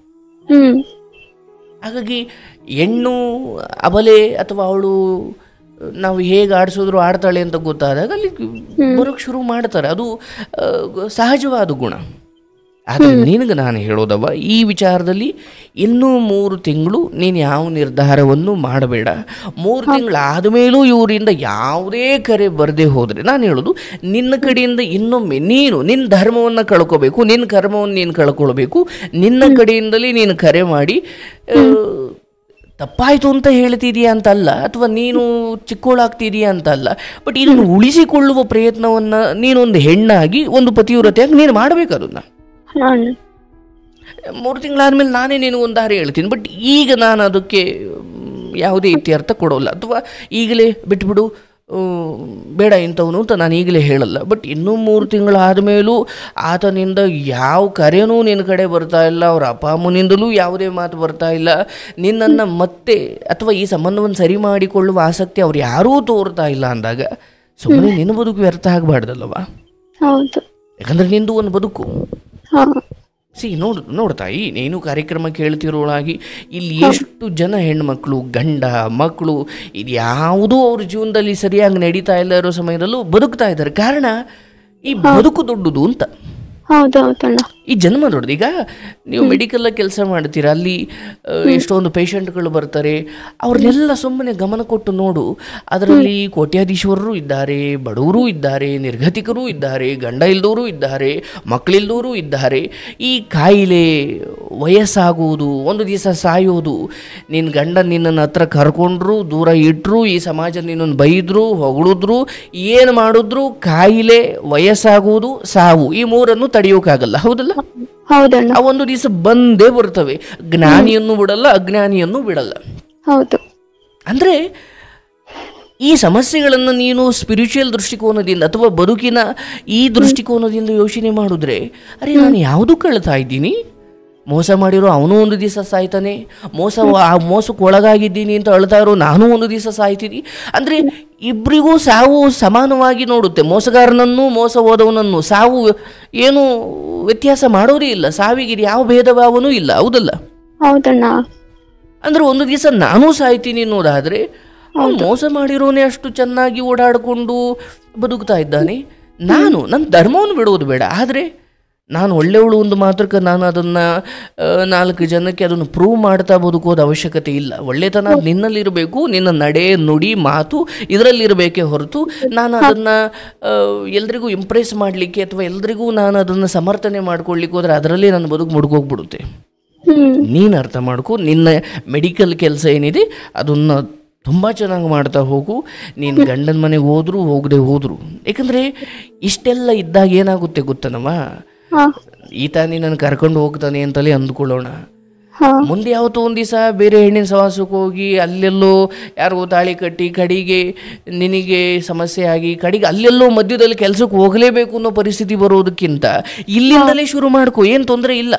ಹಾಗಾಗಿ ಹೆಣ್ಣು ಅಬಲೆ ಅಥವಾ ಅವಳು ನಾವು ಹೇಗೆ ಆಡಿಸಿದ್ರು ಆಡ್ತಾಳೆ ಅಂತ ಗೊತ್ತಾದಾಗ ಅಲ್ಲಿ ಬರೋಕ್ಕೆ ಶುರು ಮಾಡ್ತಾರೆ. ಅದು ಸಹಜವಾದ ಗುಣ. ಆದರೆ ನಿನಗೆ ನಾನು ಹೇಳೋದವ ಈ ವಿಚಾರದಲ್ಲಿ ಇನ್ನೂ ಮೂರು ತಿಂಗಳು ನೀನು ಯಾವ ನಿರ್ಧಾರವನ್ನು ಮಾಡಬೇಡ. ಮೂರು ತಿಂಗಳು ಆದಮೇಲೂ ಇವರಿಂದ ಯಾವುದೇ ಕರೆ ಬರದೇ ಹೋದರೆ ನಾನು ಹೇಳೋದು ನಿನ್ನ ಕಡೆಯಿಂದ ಇನ್ನೊಮ್ಮೆ ನೀನು ನಿನ್ನ ಧರ್ಮವನ್ನು ಕಳ್ಕೋಬೇಕು, ನಿನ್ನ ಕರ್ಮವನ್ನು ನೀನು ಕಳ್ಕೊಳ್ಬೇಕು. ನಿನ್ನ ಕಡೆಯಿಂದಲೇ ನೀನು ಕರೆ ಮಾಡಿ ತಪ್ಪಾಯಿತು ಅಂತ ಹೇಳ್ತಿದೀಯಾ ಅಂತಲ್ಲ, ಅಥವಾ ನೀನು ಚಿಕ್ಕೋಳಾಗ್ತಿದೀಯಾ ಅಂತಲ್ಲ, ಬಟ್ ಇದನ್ನು ಉಳಿಸಿಕೊಳ್ಳುವ ಪ್ರಯತ್ನವನ್ನು ನೀನೊಂದು ಹೆಣ್ಣಾಗಿ ಒಂದು ಪತಿವ್ರತೆಯಾಗಿ ನೀನು ಮಾಡಬೇಕು. ಅದನ್ನು ಮೂರು ತಿಂಗಳಾದ್ಮೇಲೆ ನಾನೇ ನೀನು ಒಂದು ದಾರಿ ಹೇಳ್ತೀನಿ, ಬಟ್ ಈಗ ನಾನು ಅದಕ್ಕೆ ಯಾವುದೇ ಇತ್ಯರ್ಥ ಕೊಡೋಲ್ಲ, ಅಥವಾ ಈಗಲೇ ಬಿಟ್ಬಿಡು ಬೇಡ ಇಂಥವನು ಅಂತ ನಾನು ಈಗಲೇ ಹೇಳಲ್ಲ. ಬಟ್ ಇನ್ನೂ ಮೂರು ತಿಂಗಳಾದಮೇಲೂ ಆತನಿಂದ ಯಾವ ಕರೆನೂ ನಿನ್ನ ಕಡೆ ಬರ್ತಾ ಇಲ್ಲ, ಅವರ ಅಪ್ಪ ಅಮ್ಮನಿಂದಲೂ ಯಾವುದೇ ಮಾತು ಬರ್ತಾ ಇಲ್ಲ, ನಿನ್ನನ್ನು ಮತ್ತೆ ಅಥವಾ ಈ ಸಂಬಂಧವನ್ನು ಸರಿ ಮಾಡಿಕೊಳ್ಳುವ ಆಸಕ್ತಿ ಅವ್ರು ಯಾರೂ ತೋರ್ತಾ ಇಲ್ಲ ಅಂದಾಗ ಸುಮ್ಮನೆ ನಿನ್ನ ಬದುಕು ವ್ಯರ್ಥ ಆಗಬಾರ್ದಲ್ಲವ. ಯಾಕಂದರೆ ನಿಂದು ಒಂದು ಬದುಕು. ಸಿ ನೋಡು ನೋಡ್ತಾಯಿ ನೀನು ಕಾರ್ಯಕ್ರಮ ಕೇಳ್ತಿರೋಳಾಗಿ ಇಲ್ಲಿ ಎಷ್ಟು ಜನ ಹೆಣ್ಮಕ್ಳು ಗಂಡ ಮಕ್ಕಳು ಇದು ಯಾವುದೂ ಅವ್ರ ಜೀವನದಲ್ಲಿ ಸರಿಯಾಗಿ ನಡೀತಾ ಇಲ್ಲ ಇರೋ ಸಮಯದಲ್ಲೂ ಬದುಕ್ತಾ ಇದ್ದಾರೆ. ಕಾರಣ ಈ ಬದುಕು ದೊಡ್ಡದು ಅಂತ. ಈ ಜನ್ಮ ದೊಡ್ಡದು. ಈಗ ನೀವು ಮೆಡಿಕಲ್ ಕೆಲಸ ಮಾಡ್ತೀರಾ, ಅಲ್ಲಿ ಆ, ಎಷ್ಟೊಂದು ಪೇಷಂಟ್ಗಳು ಬರ್ತಾರೆ, ಅವ್ರನ್ನೆಲ್ಲ ಸುಮ್ಮನೆ ಗಮನ ಕೊಟ್ಟು ನೋಡು. ಅದರಲ್ಲಿ ಕೋಟ್ಯಾಧೀಶ್ವರರು ಇದ್ದಾರೆ, ಬಡವರು ಇದ್ದಾರೆ, ನಿರ್ಗತಿಕರು ಇದ್ದಾರೆ, ಗಂಡ ಇಲ್ದವರು ಇದ್ದಾರೆ, ಮಕ್ಕಳಿಲ್ದವರು ಇದ್ದಾರೆ. ಈ ಕಾಯಿಲೆ, ವಯಸ್ಸಾಗುವುದು, ಒಂದು ದಿವಸ ಸಾಯೋದು, ನಿನ್ನ ಗಂಡ ನಿನ್ನನ್ನು ಹತ್ರ ಕರ್ಕೊಂಡ್ರು, ದೂರ ಇಟ್ಟರು, ಈ ಸಮಾಜ ನಿನ್ನನ್ನು ಬೈದ್ರು, ಹೊಗಳಿದ್ರು, ಏನು ಮಾಡಿದ್ರು, ಕಾಯಿಲೆ, ವಯಸ್ಸಾಗುವುದು, ಸಾವು, ಈ ಮೂರನ್ನು ತಡೆಯೋಕ್ಕಾಗಲ್ಲ. ಹೌದಲ್ಲ? ಹೌದಣ್ಣ. ಆ ಒಂದು ದಿವಸ ಬಂದೇ ಬರ್ತವೆ. ಜ್ಞಾನಿಯನ್ನು ಬಿಡಲ್ಲ, ಅಜ್ಞಾನಿಯನ್ನು ಬಿಡಲ್ಲ. ಹೌದು. ಅಂದರೆ ಈ ಸಮಸ್ಯೆಗಳನ್ನು ನೀನು ಸ್ಪಿರಿಚುವಲ್ ದೃಷ್ಟಿಕೋನದಿಂದ ಅಥವಾ ಬದುಕಿನ ಈ ದೃಷ್ಟಿಕೋನದಿಂದ ಯೋಚನೆ ಮಾಡಿದ್ರೆ, ಅರೆ ನಾನು ಯಾವುದು ಕಳ್ತಾ ಇದ್ದೀನಿ, ಮೋಸ ಮಾಡಿರೋ ಅವನು ಒಂದು ದಿವಸ ಸಾಯ್ತಾನೆ, ಮೋಸ ಆ ಮೋಸಕ್ಕೆ ಒಳಗಾಗಿದ್ದೀನಿ ಅಂತ ಅಳ್ತಾ ಇರೋ ನಾನು ಒಂದು ದಿವಸ ಸಾಯ್ತೀನಿ. ಅಂದರೆ ಇಬ್ಬರಿಗೂ ಸಾವು ಸಮಾನವಾಗಿ ನೋಡುತ್ತೆ. ಮೋಸಗಾರನನ್ನು ಮೋಸ ಹೋದವನನ್ನು ಸಾವು ಏನು ವ್ಯತ್ಯಾಸ ಮಾಡೋದೇ ಇಲ್ಲ. ಸಾವಿಗೆ ಯಾವ ಭೇದ ಭಾವನೂ ಇಲ್ಲ. ಹೌದಲ್ಲ? ಹೌದಣ್ಣ. ಅಂದರೆ ಒಂದು ದಿವಸ ನಾನು ಸಾಯ್ತೀನಿ ಅನ್ನೋದಾದರೆ, ಅವನು ಮೋಸ ಮಾಡಿರೋನೇ ಅಷ್ಟು ಚೆನ್ನಾಗಿ ಓಡಾಡಿಕೊಂಡು ಬದುಕ್ತಾ ಇದ್ದಾನೆ. ನಾನು ನನ್ನ ಧರ್ಮವನ್ನು ಬಿಡೋದು ಬೇಡ, ಆದರೆ ನಾನು ಒಳ್ಳೆಯವಳು ಒಂದು ಮಾತ್ರಕ್ಕೆ ನಾನು ಅದನ್ನು ನಾಲ್ಕು ಜನಕ್ಕೆ ಅದನ್ನು ಪ್ರೂವ್ ಮಾಡ್ತಾ ಬದುಕೋದು ಅವಶ್ಯಕತೆ ಇಲ್ಲ. ಒಳ್ಳೆತನ ನಿನ್ನಲ್ಲಿರಬೇಕು, ನಿನ್ನ ನಡೆ, ನುಡಿ, ಮಾತು ಇದರಲ್ಲಿರಬೇಕೇ ಹೊರತು ನಾನು ಅದನ್ನು ಎಲ್ರಿಗೂ ಇಂಪ್ರೆಸ್ ಮಾಡಲಿಕ್ಕೆ ಅಥವಾ ಎಲ್ರಿಗೂ ನಾನು ಅದನ್ನು ಸಮರ್ಥನೆ ಮಾಡ್ಕೊಳ್ಳಿಕ್ಕೆ ಹೋದರೆ ಅದರಲ್ಲಿ ನನ್ನ ಬದುಕು ಮುಡ್ಕೋಗ್ಬಿಡುತ್ತೆ. ನೀನು ಅರ್ಥ ಮಾಡ್ಕೊ, ನಿನ್ನ ಮೆಡಿಕಲ್ ಕೆಲಸ ಏನಿದೆ ಅದನ್ನು ತುಂಬ ಚೆನ್ನಾಗಿ ಮಾಡ್ತಾ ಹೋಗು. ನೀನು ಗಂಡನ ಮನೆಗೆ ಹೋದ್ರು ಹೋಗದೆ ಹೋದ್ರು, ಯಾಕಂದರೆ ಇಷ್ಟೆಲ್ಲ ಇದ್ದಾಗ ಏನಾಗುತ್ತೆ ಗೊತ್ತನಮ್ಮ, ಈತ ನೀನನ್ನು ಕರ್ಕೊಂಡು ಹೋಗ್ತಾನೆ ಅಂತಲೇ ಅಂದ್ಕೊಳ್ಳೋಣ. ಮುಂದೆ ಯಾವತ್ತೋ ಒಂದು ದಿವಸ ಬೇರೆ ಹೆಣ್ಣಿನ ಸವಾಸಕ್ಕೆ ಹೋಗಿ ಅಲ್ಲೆಲ್ಲೋ ಯಾರಿಗೋ ತಾಳಿ ಕಟ್ಟಿ ಕಡೆಗೆ ನಿನಗೆ ಸಮಸ್ಯೆ ಆಗಿ ಕಡೆಗೆ ಅಲ್ಲೆಲ್ಲೋ ಮಧ್ಯದಲ್ಲಿ ಕೆಲಸಕ್ಕೆ ಹೋಗಲೇಬೇಕು ಅನ್ನೋ ಪರಿಸ್ಥಿತಿ ಬರೋದಕ್ಕಿಂತ ಇಲ್ಲಿಂದಲೇ ಶುರು ಮಾಡ್ಕೊ, ಏನು ತೊಂದರೆ ಇಲ್ಲ.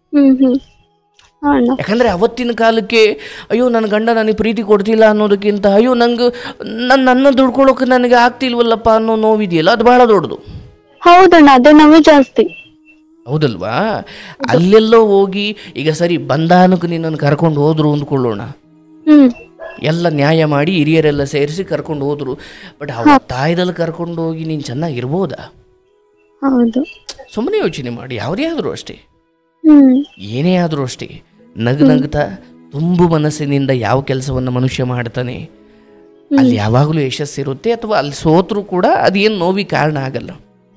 ಯಾಕಂದರೆ ಅವತ್ತಿನ ಕಾಲಕ್ಕೆ ಅಯ್ಯೋ ನನ್ನ ಗಂಡ ನನಗೆ ಪ್ರೀತಿ ಕೊಡ್ತಿಲ್ಲ ಅನ್ನೋದಕ್ಕಿಂತ ಅಯ್ಯೋ ನಂಗೆ ನನ್ನ ನನ್ನ ದುಡ್ಕೊಳ್ಳೋಕೆ ನನಗೆ ಆಗ್ತಿಲ್ವಲ್ಲಪ್ಪ ಅನ್ನೋ ನೋವಿದೆಯಲ್ಲ, ಅದು ಬಹಳ ದೊಡ್ಡದು. ಹೌದಣ್ಣ, ಅದೇ ನೋವು ಜಾಸ್ತಿ. ಹೌದಲ್ವಾ? ಅಲ್ಲೆಲ್ಲೋ ಹೋಗಿ ಈಗ ಸರಿ ಬಂಧಾನಕ್ಕೆ ನಿನ್ನನ್ನು ಕರ್ಕೊಂಡು ಹೋದ್ರು ಅಂದ್ಕೊಳ್ಳೋಣ, ಎಲ್ಲ ನ್ಯಾಯ ಮಾಡಿ ಹಿರಿಯರೆಲ್ಲ ಸೇರಿಸಿ ಕರ್ಕೊಂಡು ಹೋದ್ರು. ಬಟ್ ಅವ್ರ ತಾಯ್ದಲ್ಲಿ ಕರ್ಕೊಂಡು ಹೋಗಿ ನೀನು ಚೆನ್ನಾಗಿರ್ಬೋದಾ? ಹೌದು. ಸುಮ್ಮನೆ ಯೋಚನೆ ಮಾಡಿ. ಯಾವುದೇ ಆದರೂ ಅಷ್ಟೇ, ಏನೇ ಆದರೂ ಅಷ್ಟೇ, ನಗು ನಗ್ತಾ ತುಂಬು ಮನಸ್ಸಿನಿಂದ ಯಾವ ಕೆಲಸವನ್ನು ಮನುಷ್ಯ ಮಾಡ್ತಾನೆ ಅಲ್ಲಿ ಯಾವಾಗಲೂ ಯಶಸ್ಸಿರುತ್ತೆ. ಅಥವಾ ಅಲ್ಲಿ ಸೋತರೂ ಕೂಡ ಅದೇನು ನೋವಿಗೆ ಕಾರಣ ಆಗಲ್ಲ.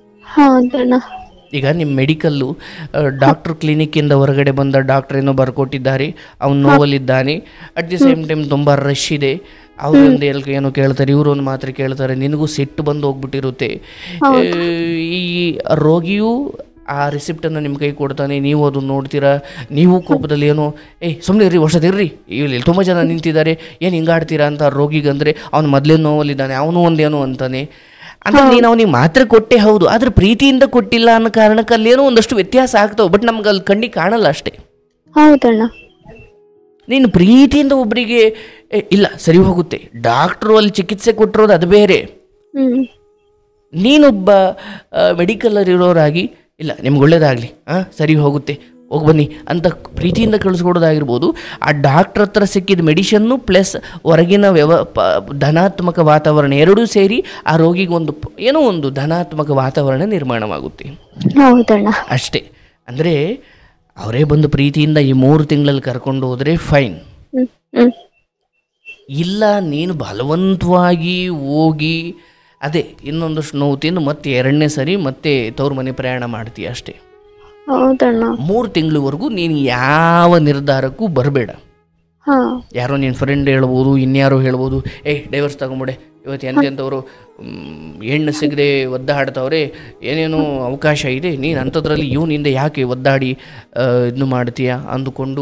ಈಗ ನಿಮ್ಮ ಮೆಡಿಕಲ್ಲು ಡಾಕ್ಟ್ರ್ ಕ್ಲಿನಿಕ್ಕಿಂದ ಹೊರಗಡೆ ಬಂದ ಡಾಕ್ಟ್ರ್ ಏನೋ ಬರ್ಕೊಟ್ಟಿದ್ದಾರೆ, ಅವನು ನೋವಲ್ಲಿದ್ದಾನೆ, ಅಟ್ ದಿ ಸೇಮ್ ಟೈಮ್ ತುಂಬ ರಶ್ ಇದೆ, ಅವರೊಂದು ಎಲ್ ಏನೋ ಕೇಳ್ತಾರೆ, ಇವರು ಒಂದು ಮಾತ್ರ ಕೇಳ್ತಾರೆ, ನಿನಗೂ ಸಿಟ್ಟು ಬಂದು ಹೋಗ್ಬಿಟ್ಟಿರುತ್ತೆ. ಈ ರೋಗಿಯು ಆ ರಿಸಿಪ್ಟನ್ನು ನಿಮ್ಮ ಕೈ ಕೊಡ್ತಾನೆ, ನೀವು ಅದನ್ನು ನೋಡ್ತೀರಾ, ನೀವು ಕೋಪದಲ್ಲಿ ಏನೋ ಏಯ್ ಸುಮ್ಮನೆ ಇರ್ರಿ, ವರ್ಷದಿರ್ರಿ, ಇಲ್ಲಿ ತುಂಬ ಜನ ನಿಂತಿದ್ದಾರೆ, ಏನು ಹಿಂಗಾಡ್ತೀರಾ ಅಂತ ರೋಗಿಗಂದರೆ ಅವ್ನು ಮೊದಲೇ ನೋವಲ್ಲಿದ್ದಾನೆ, ಅವನು ಒಂದೇನೋ ಅಂತಾನೆ. ಅಂದರೆ ನೀನು ಅವನಿಗೆ ಮಾತ್ರ ಕೊಟ್ಟೆ ಹೌದು, ಆದರೆ ಪ್ರೀತಿಯಿಂದ ಕೊಟ್ಟಿಲ್ಲ ಅನ್ನೋ ಕಾರಣಕ್ಕೆ ಅಲ್ಲೇನೋ ಒಂದಷ್ಟು ವ್ಯತ್ಯಾಸ ಆಗ್ತಾವೆ. ಬಟ್ ನಮ್ಗೆ ಅಲ್ಲಿ ಕಣ್ಣಿಗೆ ಕಾಣಲ್ಲ ಅಷ್ಟೇ. ಹೌದಣ್ಣ. ನೀನು ಪ್ರೀತಿಯಿಂದ ಒಬ್ಬರಿಗೆ ಇಲ್ಲ ಸರಿ ಹೋಗುತ್ತೆ, ಡಾಕ್ಟ್ರು ಅಲ್ಲಿ ಚಿಕಿತ್ಸೆ ಕೊಟ್ಟಿರೋದು ಅದು ಬೇರೆ. ನೀನೊಬ್ಬ ಮೆಡಿಕಲಲ್ಲಿರೋರಾಗಿ ಇಲ್ಲ ನಿಮ್ಗೆ ಒಳ್ಳೇದಾಗಲಿ, ಹಾಂ ಸರಿ ಹೋಗುತ್ತೆ, ಹೋಗಿ ಬನ್ನಿ ಅಂತ ಪ್ರೀತಿಯಿಂದ ಕಳಿಸ್ಕೊಡೋದಾಗಿರ್ಬೋದು. ಆ ಡಾಕ್ಟ್ರ್ ಹತ್ರ ಸಿಕ್ಕಿದ ಮೆಡಿಷನ್ನು ಪ್ಲಸ್ ಹೊರಗಿನ ವ್ಯವ ಪ ಧನಾತ್ಮಕ ವಾತಾವರಣ ಎರಡೂ ಸೇರಿ ಆ ರೋಗಿಗೆ ಒಂದು ಏನೋ ಒಂದು ಧನಾತ್ಮಕ ವಾತಾವರಣ ನಿರ್ಮಾಣವಾಗುತ್ತೆ ಅಷ್ಟೇ. ಅಂದರೆ ಅವರೇ ಬಂದು ಪ್ರೀತಿಯಿಂದ ಈ ಮೂರು ತಿಂಗಳಲ್ಲಿ ಕರ್ಕೊಂಡು ಹೋದರೆ ಫೈನ್. ಇಲ್ಲ ನೀನು ಬಲವಂತವಾಗಿ ಹೋಗಿ ಅದೇ ಇನ್ನೊಂದಷ್ಟು ನೋವು ತಿಂದು ಮತ್ತೆ ಎರಡನೇ ಸರಿ ಮತ್ತೆ ತವ್ರ ಮನೆ ಪ್ರಯಾಣ ಮಾಡ್ತೀಯ ಅಷ್ಟೇ. ಮೂರು ತಿಂಗಳವರೆಗೂ ನೀನು ಯಾವ ನಿರ್ಧಾರಕ್ಕೂ ಬರಬೇಡ. ಯಾರೋ ನಿನ್ನ ಫ್ರೆಂಡ್ ಹೇಳ್ಬೋದು, ಇನ್ಯಾರೋ ಹೇಳ್ಬೋದು, ಏಯ್ ಡೈವರ್ಸ್ ತಗೊಂಬಿಡೆ, ಇವತ್ತು ಎಂತೆಂಥವ್ರು ಹೆಣ್ಣು ಸಿಗದೆ ಒದ್ದಾಡ್ತವ್ರೆ, ಏನೇನೋ ಅವಕಾಶ ಇದೆ, ನೀನು ಅಂಥದ್ರಲ್ಲಿ ಇವನಿಂದ ಯಾಕೆ ಒದ್ದಾಡಿ ಇದನ್ನು ಮಾಡ್ತೀಯ ಅಂದುಕೊಂಡು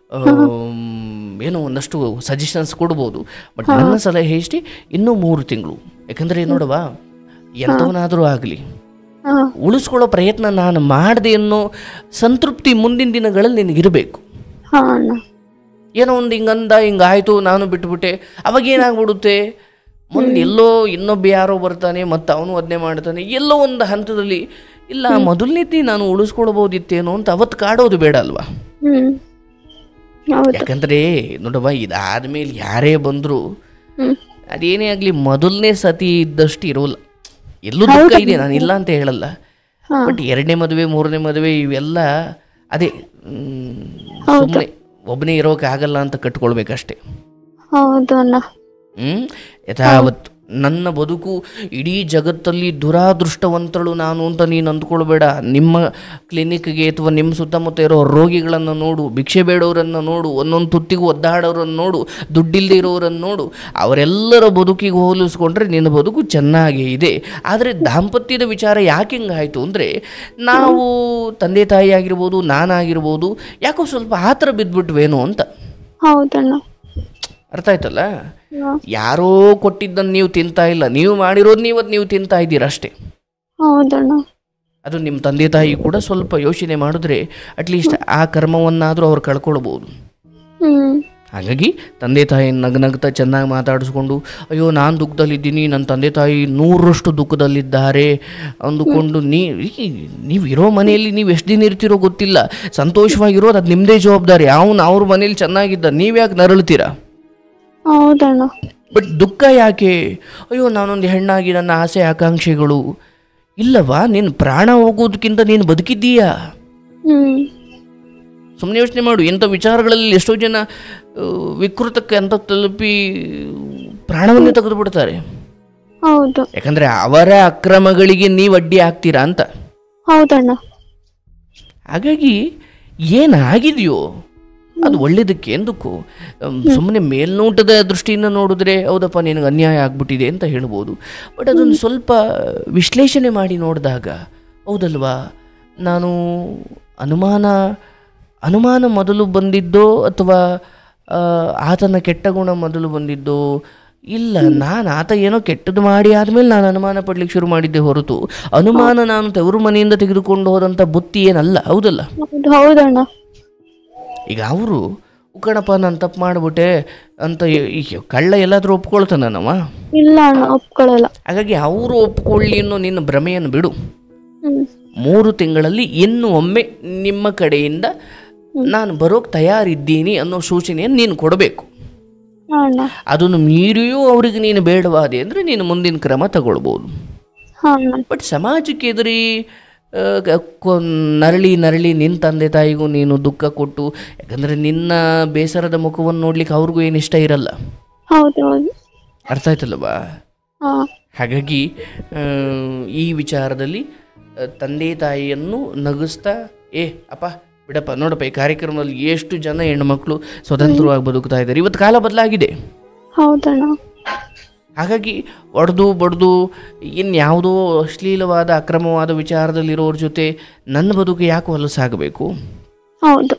ಏನೋ ಒಂದಷ್ಟು ಸಜೆಷನ್ಸ್ ಕೊಡ್ಬೋದು. ಬಟ್ ನನ್ನ ಸಲಹೆ ಇಷ್ಟೇ, ಇನ್ನೂ ಮೂರು ತಿಂಗಳು. ಯಾಕಂದರೆ ನೋಡವ, ಎಂಥವನಾದರೂ ಆಗಲಿ ಉಳಿಸ್ಕೊಳ್ಳೋ ಪ್ರಯತ್ನ ನಾನು ಮಾಡಿದೆ ಅನ್ನೋ ಸಂತೃಪ್ತಿ ಮುಂದಿನ ದಿನಗಳಲ್ಲಿ ನಿನಗಿರಬೇಕು. ಏನೋ ಒಂದು ಹಿಂಗಂದ ಹಿಂಗಾಯ್ತು ನಾನು ಬಿಟ್ಬಿಟ್ಟೆ, ಅವಾಗ ಏನಾಗ್ಬಿಡುತ್ತೆ, ಮುಂದೆ ಎಲ್ಲೋ ಇನ್ನೊಬ್ಬ ಯಾರೋ ಬರ್ತಾನೆ ಮತ್ತು ಅವನು ಅದನ್ನೇ ಮಾಡ್ತಾನೆ, ಎಲ್ಲೋ ಒಂದು ಹಂತದಲ್ಲಿ ಇಲ್ಲ ಮೊದಲನೇತಿ ನಾನು ಉಳಿಸ್ಕೊಳ್ಬೋದಿತ್ತೇನೋ ಅಂತ ಅವತ್ತು ಕಾಡೋದು ಬೇಡ ಅಲ್ವಾ? ಯಾಕಂದರೆ ನೋಡವ್ವ, ಇದಾದ್ಮೇಲೆ ಯಾರೇ ಬಂದರೂ ಅದೇನೇ ಆಗಲಿ ಮೊದಲನೇ ಸತಿ ಇದ್ದಷ್ಟು ಇರೋಲ್ಲ. ಎಲ್ಲೂ ದುಃಖ ಇದೆ, ನಾನು ಇಲ್ಲ ಅಂತ ಹೇಳಲ್ಲ, ಹಾ ಬಟ್ ಎರಡನೇ ಮದುವೆ ಮೂರನೇ ಮದುವೆ ಇವೆಲ್ಲ ಅದೇ ಹೌದು ಸುಮ್ಮನೆ ಒಬ್ಬನೇ ಇರೋಕೆ ಆಗಲ್ಲ ಅಂತ ಕಟ್ಕೊಳ್ಬೇಕಷ್ಟೆ. ಹೌದು ಅಣ್ಣ. ಹ್ಞೂ ಹೌದು. ಯಥಾವತ್ತು ನನ್ನ ಬದುಕು ಇಡೀ ಜಗತ್ತಲ್ಲಿ ದುರಾದೃಷ್ಟವಂತಳು ನಾನು ಅಂತ ನೀನು ಅಂದ್ಕೊಳ್ಬೇಡ. ನಿಮ್ಮ ಕ್ಲಿನಿಕ್ಗೆ ಅಥವಾ ನಿಮ್ಮ ಸುತ್ತಮುತ್ತ ಇರೋ ರೋಗಿಗಳನ್ನು ನೋಡು, ಭಿಕ್ಷೆ ಬೇಡೋರನ್ನು ನೋಡು, ಒಂದೊಂದು ತುತ್ತಿಗೂ ಒದ್ದಾಡೋರನ್ನು ನೋಡು, ದುಡ್ಡಿಲ್ಲದೆ ಇರೋರನ್ನು ನೋಡು. ಅವರೆಲ್ಲರ ಬದುಕಿಗೆ ಹೋಲಿಸ್ಕೊಂಡ್ರೆ ನಿನ್ನ ಬದುಕು ಚೆನ್ನಾಗೇ ಇದೆ. ಆದರೆ ದಾಂಪತ್ಯದ ವಿಚಾರ ಯಾಕೆ ಹಿಂಗಾಯಿತು ಅಂದರೆ, ನಾವು ತಂದೆ ತಾಯಿ ಆಗಿರ್ಬೋದು, ನಾನಾಗಿರ್ಬೋದು, ಯಾಕೋ ಸ್ವಲ್ಪ ಆ ಥರ ಬಿದ್ದುಬಿಟ್ವೇನೋ ಅಂತ. ಹೌದಣ್ಣ. ಅರ್ಥ ಆಯ್ತಲ್ಲ? ಹಾ. ಯಾರೋ ಕೊಟ್ಟಿದ್ದನ್ನು ನೀವು ತಿಂತಾ ಇಲ್ಲ, ನೀವು ಮಾಡಿರೋದು ನೀವತ್ತು ನೀವು ತಿಂತಾ ಇದ್ದೀರ ಅಷ್ಟೇ. ಹೌದಣ್ಣ. ಅದು ನಿಮ್ಮ ತಂದೆ ತಾಯಿ ಕೂಡ ಸ್ವಲ್ಪ ಯೋಚನೆ ಮಾಡಿದ್ರೆ ಅಟ್ಲೀಸ್ಟ್ ಆ ಕರ್ಮವನ್ನಾದರೂ ಅವ್ರು ಕಳ್ಕೊಳ್ಬೋದು. ಹ್ಮ್ ಹಾಗಾಗಿ ತಂದೆ ತಾಯಿ ನಗನಗ್ತಾ ಚೆನ್ನಾಗಿ ಮಾತಾಡಿಸ್ಕೊಂಡು, ಅಯ್ಯೋ ನಾನು ದುಃಖದಲ್ಲಿದ್ದೀನಿ, ನನ್ನ ತಂದೆ ತಾಯಿ ನೂರರಷ್ಟು ದುಃಖದಲ್ಲಿದ್ದಾರೆ ಅಂದುಕೊಂಡು ನೀ ನೀವು ಇರೋ ಮನೆಯಲ್ಲಿ ನೀವು ಎಷ್ಟು ದಿನ ಇರ್ತಿರೋ ಗೊತ್ತಿಲ್ಲ, ಸಂತೋಷವಾಗಿರೋದು ಅದು ನಿಮ್ಮದೇ ಜವಾಬ್ದಾರಿ. ಅವನು ಅವ್ರ ಮನೇಲಿ ಚೆನ್ನಾಗಿದ್ದ, ನೀವ್ಯಾಕೆ ನರಳ್ತೀರಾ? ಹೌದಣ್ಣ. ಬಟ್ ದುಃಖ ಯಾಕೆ? ಅಯ್ಯೋ ನಾನೊಂದು ಹೆಣ್ಣಾಗಿ ನನ್ನ ಆಸೆ ಆಕಾಂಕ್ಷೆಗಳು ಇಲ್ಲವಾ? ನೀನು ಪ್ರಾಣ ಹೋಗೋದಕ್ಕಿಂತ ನೀನು ಬದುಕಿದ್ದೀಯಾ? ಹ್ಮ್ ಸುಮ್ಮನೆ ಯೋಚನೆ ಮಾಡು. ಇಂಥ ವಿಚಾರಗಳಲ್ಲಿ ಎಷ್ಟೋ ಜನ ಆ, ವಿಕೃತಕ್ಕೆ ಅಂತ ತಲುಪಿ ಪ್ರಾಣವನ್ನೇ ತೆಗೆದು ಬಿಡ್ತಾರೆ. ಹೌದು. ಯಾಕಂದರೆ ಅವರ ಅಕ್ರಮಗಳಿಗೆ ನೀವು ಅಡ್ಡಿ ಆಗ್ತೀರಾ ಅಂತ. ಹೌದಣ್ಣ. ಹಾಗಾಗಿ ಏನಾಗಿದೆಯೋ ಅದು ಒಳ್ಳೇದಕ್ಕೆ ಎಂದಕ್ಕೂ ಸುಮ್ಮನೆ ಮೇಲ್ನೋಟದ ದೃಷ್ಟಿಯಿಂದ ನೋಡಿದ್ರೆ ಹೌದಪ್ಪ ನಿನಗೆ ಅನ್ಯಾಯ ಆಗ್ಬಿಟ್ಟಿದೆ ಅಂತ ಹೇಳ್ಬೋದು. ಬಟ್ ಅದನ್ನು ಸ್ವಲ್ಪ ವಿಶ್ಲೇಷಣೆ ಮಾಡಿ ನೋಡಿದಾಗ ಹೌದಲ್ವಾ, ನಾನು ಅನುಮಾನ ಅನುಮಾನ ಮೊದಲು ಬಂದಿದ್ದೋ ಅಥವಾ ಆತನ ಕೆಟ್ಟ ಗುಣ ಮೊದಲು ಬಂದಿದ್ದೋ ಇಲ್ಲ, ನಾನು ಆತ ಏನೋ ಕೆಟ್ಟದ್ದು ಮಾಡಿ ಆದಮೇಲೆ ನಾನು ಅನುಮಾನ ಪಡ್ಲಿಕ್ಕೆ ಶುರು ಮಾಡಿದ್ದೆ ಹೊರತು ಅನುಮಾನ ನಾನು ತವರು ಮನೆಯಿಂದ ತೆಗೆದುಕೊಂಡು ಹೋದಂಥ ಬುತ್ತಿ ಏನಲ್ಲ. ಹೌದಲ್ಲ? ಹೌದು. ಹೌದಣ್ಣ. ಈಗ ಅವರು ಉಕ್ಕಣಪ್ಪ ನಾನು ತಪ್ಪು ಮಾಡಿಬಿಟ್ಟೆ ಅಂತ ಈಗ ಕಳ್ಳ ಎಲ್ಲಾದರೂ ಒಪ್ಕೊಳ್ತಾನ ನಾವ? ಇಲ್ಲ ಅಣ್ಣ, ಒಪ್ಕೊಳ್ಳಲ್ಲ. ಹಾಗಾಗಿ ಅವರು ಒಪ್ಕೊಳ್ಳಿ ಅನ್ನೋ ನಿನ್ನ ಭ್ರಮೆಯನ್ನು ಬಿಡು. ಹ್ಮ್ ಮೂರು ತಿಂಗಳಲ್ಲಿ ಇನ್ನು ಒಮ್ಮೆ ನಿಮ್ಮ ಕಡೆಯಿಂದ ನಾನು ಬರೋಕ್ಕೆ ತಯಾರಿದ್ದೀನಿ ಅನ್ನೋ ಸೂಚನೆಯನ್ನು ನೀನು ಕೊಡಬೇಕು. ಅಣ್ಣ. ಅದನ್ನು ಮೀರಿಯೂ ಅವ್ರಿಗೆ ನೀನು ಬೇಡವಾದೆ ಅಂದರೆ ನೀನು ಮುಂದಿನ ಕ್ರಮ ತಗೊಳ್ಬೋದು. ಹಾ ಅಣ್ಣ. ಬಟ್ ಸಮಾಜಕ್ಕೆ ಎದುರಿ ಆ, ಕೊ- ನರಳಿ ನರಳಿ ನಿನ್ನ ತಂದೆ ತಾಯಿಗೂ ನೀನು ದುಃಖ ಕೊಟ್ಟು, ಯಾಕಂದರೆ ನಿನ್ನ ಬೇಸರದ ಮುಖವನ್ನು ನೋಡ್ಲಿಕ್ಕೆ ಅವ್ರಿಗೂ ಏನು ಇಷ್ಟ ಇರಲ್ಲ. ಹೌದು ಹೌದು. ಅರ್ಥ ಆಯ್ತಲ್ಲವಾ? ಹಾ ಹಾಗಾಗಿ ಆ, ಈ ವಿಚಾರದಲ್ಲಿ ಆ, ತಂದೆ ತಾಯಿಯನ್ನು ನಗಿಸ್ತಾ, ಏ ಅಪ್ಪ ಬಿಡಪ್ಪ, ನೋಡಪ್ಪ ಈ ಕಾರ್ಯಕ್ರಮದಲ್ಲಿ ಎಷ್ಟು ಜನ ಹೆಣ್ಮಕ್ಳು ಸ್ವತಂತ್ರವಾಗಿ ಬದುಕ್ತಾ ಇದ್ದಾರೆ. ಇವತ್ತು ಕಾಲ ಬದಲಾಗಿದೆ. ಹೌದಣ್ಣ. ಹಾಗಾಗಿ ಒಡೆದು ಬಡ್ದು ಇನ್ಯಾವುದೋ ಅಶ್ಲೀಲವಾದ ಅಕ್ರಮವಾದ ವಿಚಾರದಲ್ಲಿರೋರ ಜೊತೆ ನನ್ನ ಬದುಕು ಯಾಕೆ ಹೊಲಸಾಗಬೇಕು? ಹೌದು.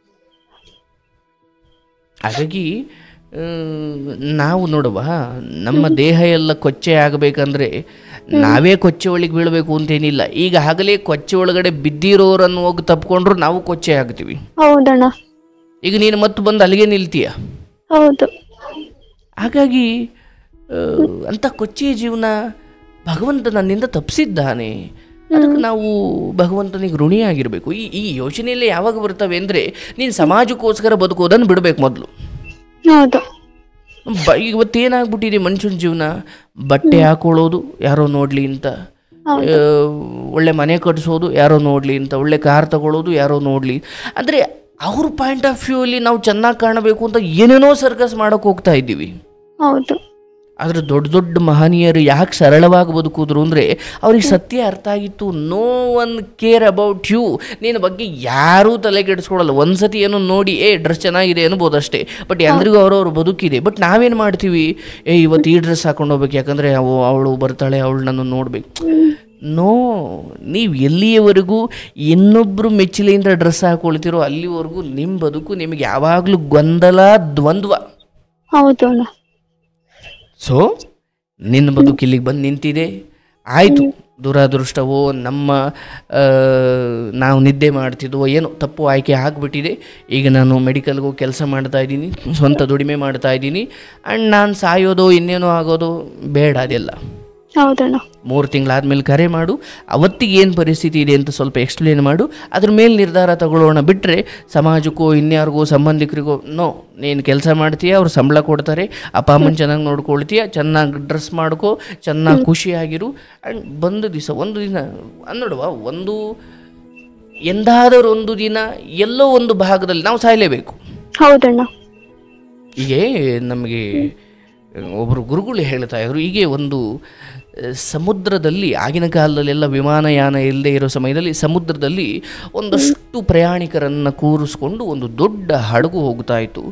ಹಾಗಾಗಿ ಆ, ನಾವು ನೋಡುವ ನಮ್ಮ ದೇಹ ಎಲ್ಲ ಕೊಚ್ಚೆ ಆಗಬೇಕಂದ್ರೆ ನಾವೇ ಕೊಚ್ಚೆ ಒಳಗೆ ಬೀಳಬೇಕು ಅಂತೇನಿಲ್ಲ. ಈಗ ಆಗಲೇ ಕೊಚ್ಚೆ ಒಳಗಡೆ ಬಿದ್ದಿರೋರನ್ನು ಹೋಗಿ ತಪ್ಪಿಕೊಂಡ್ರು ನಾವು ಕೊಚ್ಚೆ ಆಗ್ತೀವಿ. ಹೌದಣ್ಣ. ಈಗ ನೀನು ಮತ್ತೆ ಬಂದು ಅಲ್ಲಿಗೆ ನಿಲ್ತೀಯ. ಹೌದು. ಹಾಗಾಗಿ ಆ, ಅಂಥ ಕೊಚ್ಚೆಯ ಜೀವನ ಭಗವಂತ ನನ್ನಿಂದ ತಪ್ಪಿಸಿದ್ದಾನೆ, ಅದಕ್ಕೆ ನಾವು ಭಗವಂತನಿಗೆ ಋಣಿಯಾಗಿರಬೇಕು. ಈ ಈ ಯೋಚನೆಯಲ್ಲೇ ಯಾವಾಗ ಬರ್ತವೆ ಅಂದರೆ ನೀನು ಸಮಾಜಕ್ಕೋಸ್ಕರ ಬದುಕೋದನ್ನು ಬಿಡಬೇಕು ಮೊದಲು. ಹೌದು. ಬ ಇವತ್ತೇನಾಗ್ಬಿಟ್ಟಿದೆ ಮನುಷ್ಯನ ಜೀವನ, ಬಟ್ಟೆ ಹಾಕೊಳ್ಳೋದು ಯಾರೋ ನೋಡಲಿ ಅಂತ, ಹೌದು. ಆ, ಒಳ್ಳೆ ಮನೆ ಕಟ್ಟಿಸೋದು ಯಾರೋ ನೋಡಲಿ ಅಂತ, ಒಳ್ಳೆ ಕಾರ್ ತಗೊಳ್ಳೋದು ಯಾರೋ ನೋಡಲಿ ಅಂದರೆ ಅವ್ರ ಪಾಯಿಂಟ್ ಆಫ್ ವ್ಯೂ ಅಲ್ಲಿ ನಾವು ಚೆನ್ನಾಗಿ ಕಾಣಬೇಕು ಅಂತ ಏನೇನೋ ಸರ್ಕಸ್ ಮಾಡೋಕೆ ಹೋಗ್ತಾ ಇದ್ದೀವಿ. ಹೌದು. ಆದರೆ ದೊಡ್ಡ ದೊಡ್ಡ ಮಹನೀಯರು ಯಾಕೆ ಸರಳವಾಗಿ ಬದುಕಿದ್ರು ಅಂದರೆ ಅವ್ರಿಗೆ ಸತ್ಯ ಅರ್ಥ ಆಗಿತ್ತು. No one care about you, ನಿನ್ನ ಬಗ್ಗೆ ಯಾರೂ ತಲೆ ಕೆಡಿಸ್ಕೊಳ್ಳಲ್ಲ. ಒಂದು ಸತಿ ಏನೋ ನೋಡಿ ಏ ಡ್ರೆಸ್ ಚೆನ್ನಾಗಿದೆ ಅನ್ಬೋದು ಅಷ್ಟೇ, ಬಟ್ ಎಲ್ರಿಗೂ ಅವ್ರವ್ರ ಬದುಕಿದೆ. ಬಟ್ ನಾವೇನು ಮಾಡ್ತೀವಿ, ಏ ಇವತ್ತು ಈ ಡ್ರೆಸ್ ಹಾಕೊಂಡು ಹೋಗ್ಬೇಕು ಯಾಕಂದರೆ ಅವು ಅವಳು ಬರ್ತಾಳೆ, ಅವಳು ನನ್ನ ನೋಡಬೇಕು. ನೋ, ನೀವು ಎಲ್ಲಿಯವರೆಗೂ ಇನ್ನೊಬ್ಬರು ಮೆಚ್ಚಲೆಯಿಂದ ಡ್ರೆಸ್ ಹಾಕೊಳ್ತಿರೋ ಅಲ್ಲಿವರೆಗೂ ನಿಮ್ಮ ಬದುಕು ನಿಮಗೆ ಯಾವಾಗಲೂ ಗೊಂದಲ, ದ್ವಂದ್ವ. ಹೌದು ಅಣ್ಣ. ಸೊ ನಿನ್ನ ಬದುಕು ಇಲ್ಲಿಗೆ ಬಂದು ನಿಂತಿದೆ, ಆಯಿತು. ದುರಾದೃಷ್ಟವೋ ನಮ್ಮ ಆ, ನಾವು ನಿದ್ದೆ ಮಾಡ್ತಿದ್ವೋ ಏನೋ ತಪ್ಪು ಆಯ್ಕೆ ಆಗಿಬಿಟ್ಟಿದೆ. ಈಗ ನಾನು ಮೆಡಿಕಲ್ಗೂ ಕೆಲಸ ಮಾಡ್ತಾ ಇದ್ದೀನಿ, ಸ್ವಂತ ದುಡಿಮೆ ಮಾಡ್ತಾ ಇದ್ದೀನಿ, ಆ್ಯಂಡ್ ನಾನು ಸಾಯೋದು ಇನ್ನೇನೋ ಆಗೋದು ಬೇಡ. ಅದೆಲ್ಲ ಹೌದಣ್ಣ. ಮೂರು ತಿಂಗಳಾದ್ಮೇಲೆ ಕರೆ ಮಾಡು, ಅವತ್ತಿಗೆ ಏನು ಪರಿಸ್ಥಿತಿ ಇದೆ ಅಂತ ಸ್ವಲ್ಪ ಎಕ್ಸ್ಪ್ಲೇನ್ ಮಾಡು, ಅದ್ರ ಮೇಲೆ ನಿರ್ಧಾರ ತಗೊಳ್ಳೋಣ. ಬಿಟ್ಟರೆ ಸಮಾಜಕ್ಕೋ ಇನ್ಯಾರಿಗೋ ಸಂಬಂಧಿಕರಿಗೋ ನೋ, ನೀನು ಕೆಲಸ ಮಾಡ್ತೀಯ, ಅವ್ರು ಸಂಬಳ ಕೊಡ್ತಾರೆ, ಅಪ್ಪ ಅಮ್ಮನ ಚೆನ್ನಾಗಿ ನೋಡ್ಕೊಳ್ತೀಯ, ಚೆನ್ನಾಗಿ ಡ್ರೆಸ್ ಮಾಡ್ಕೋ, ಚೆನ್ನಾಗಿ ಖುಷಿಯಾಗಿರು. ಆ್ಯಂಡ್ ಬಂದು ದಿವಸ ಒಂದು ದಿನ ನೋಡುವ, ಒಂದು ಎಂದಾದರೂ ಒಂದು ದಿನ ಎಲ್ಲೋ ಒಂದು ಭಾಗದಲ್ಲಿ ನಾವು ಸಾಯಲೇಬೇಕು. ಹೌದಣ್ಣ. ಹೀಗೆ ನಮಗೆ ಒಬ್ಬರು ಗುರುಗಳು ಹೇಳ್ತಾ ಇದ್ರು, ಹೀಗೆ ಒಂದು ಸಮುದ್ರದಲ್ಲಿ, ಆಗಿನ ಕಾಲದಲ್ಲೆಲ್ಲ ವಿಮಾನಯಾನ ಇಲ್ಲದೆ ಇರೋ ಸಮಯದಲ್ಲಿ ಸಮುದ್ರದಲ್ಲಿ ಒಂದಷ್ಟು ಪ್ರಯಾಣಿಕರನ್ನು ಕೂರಿಸ್ಕೊಂಡು ಒಂದು ದೊಡ್ಡ ಹಡಗು ಹೋಗ್ತಾ ಇತ್ತು.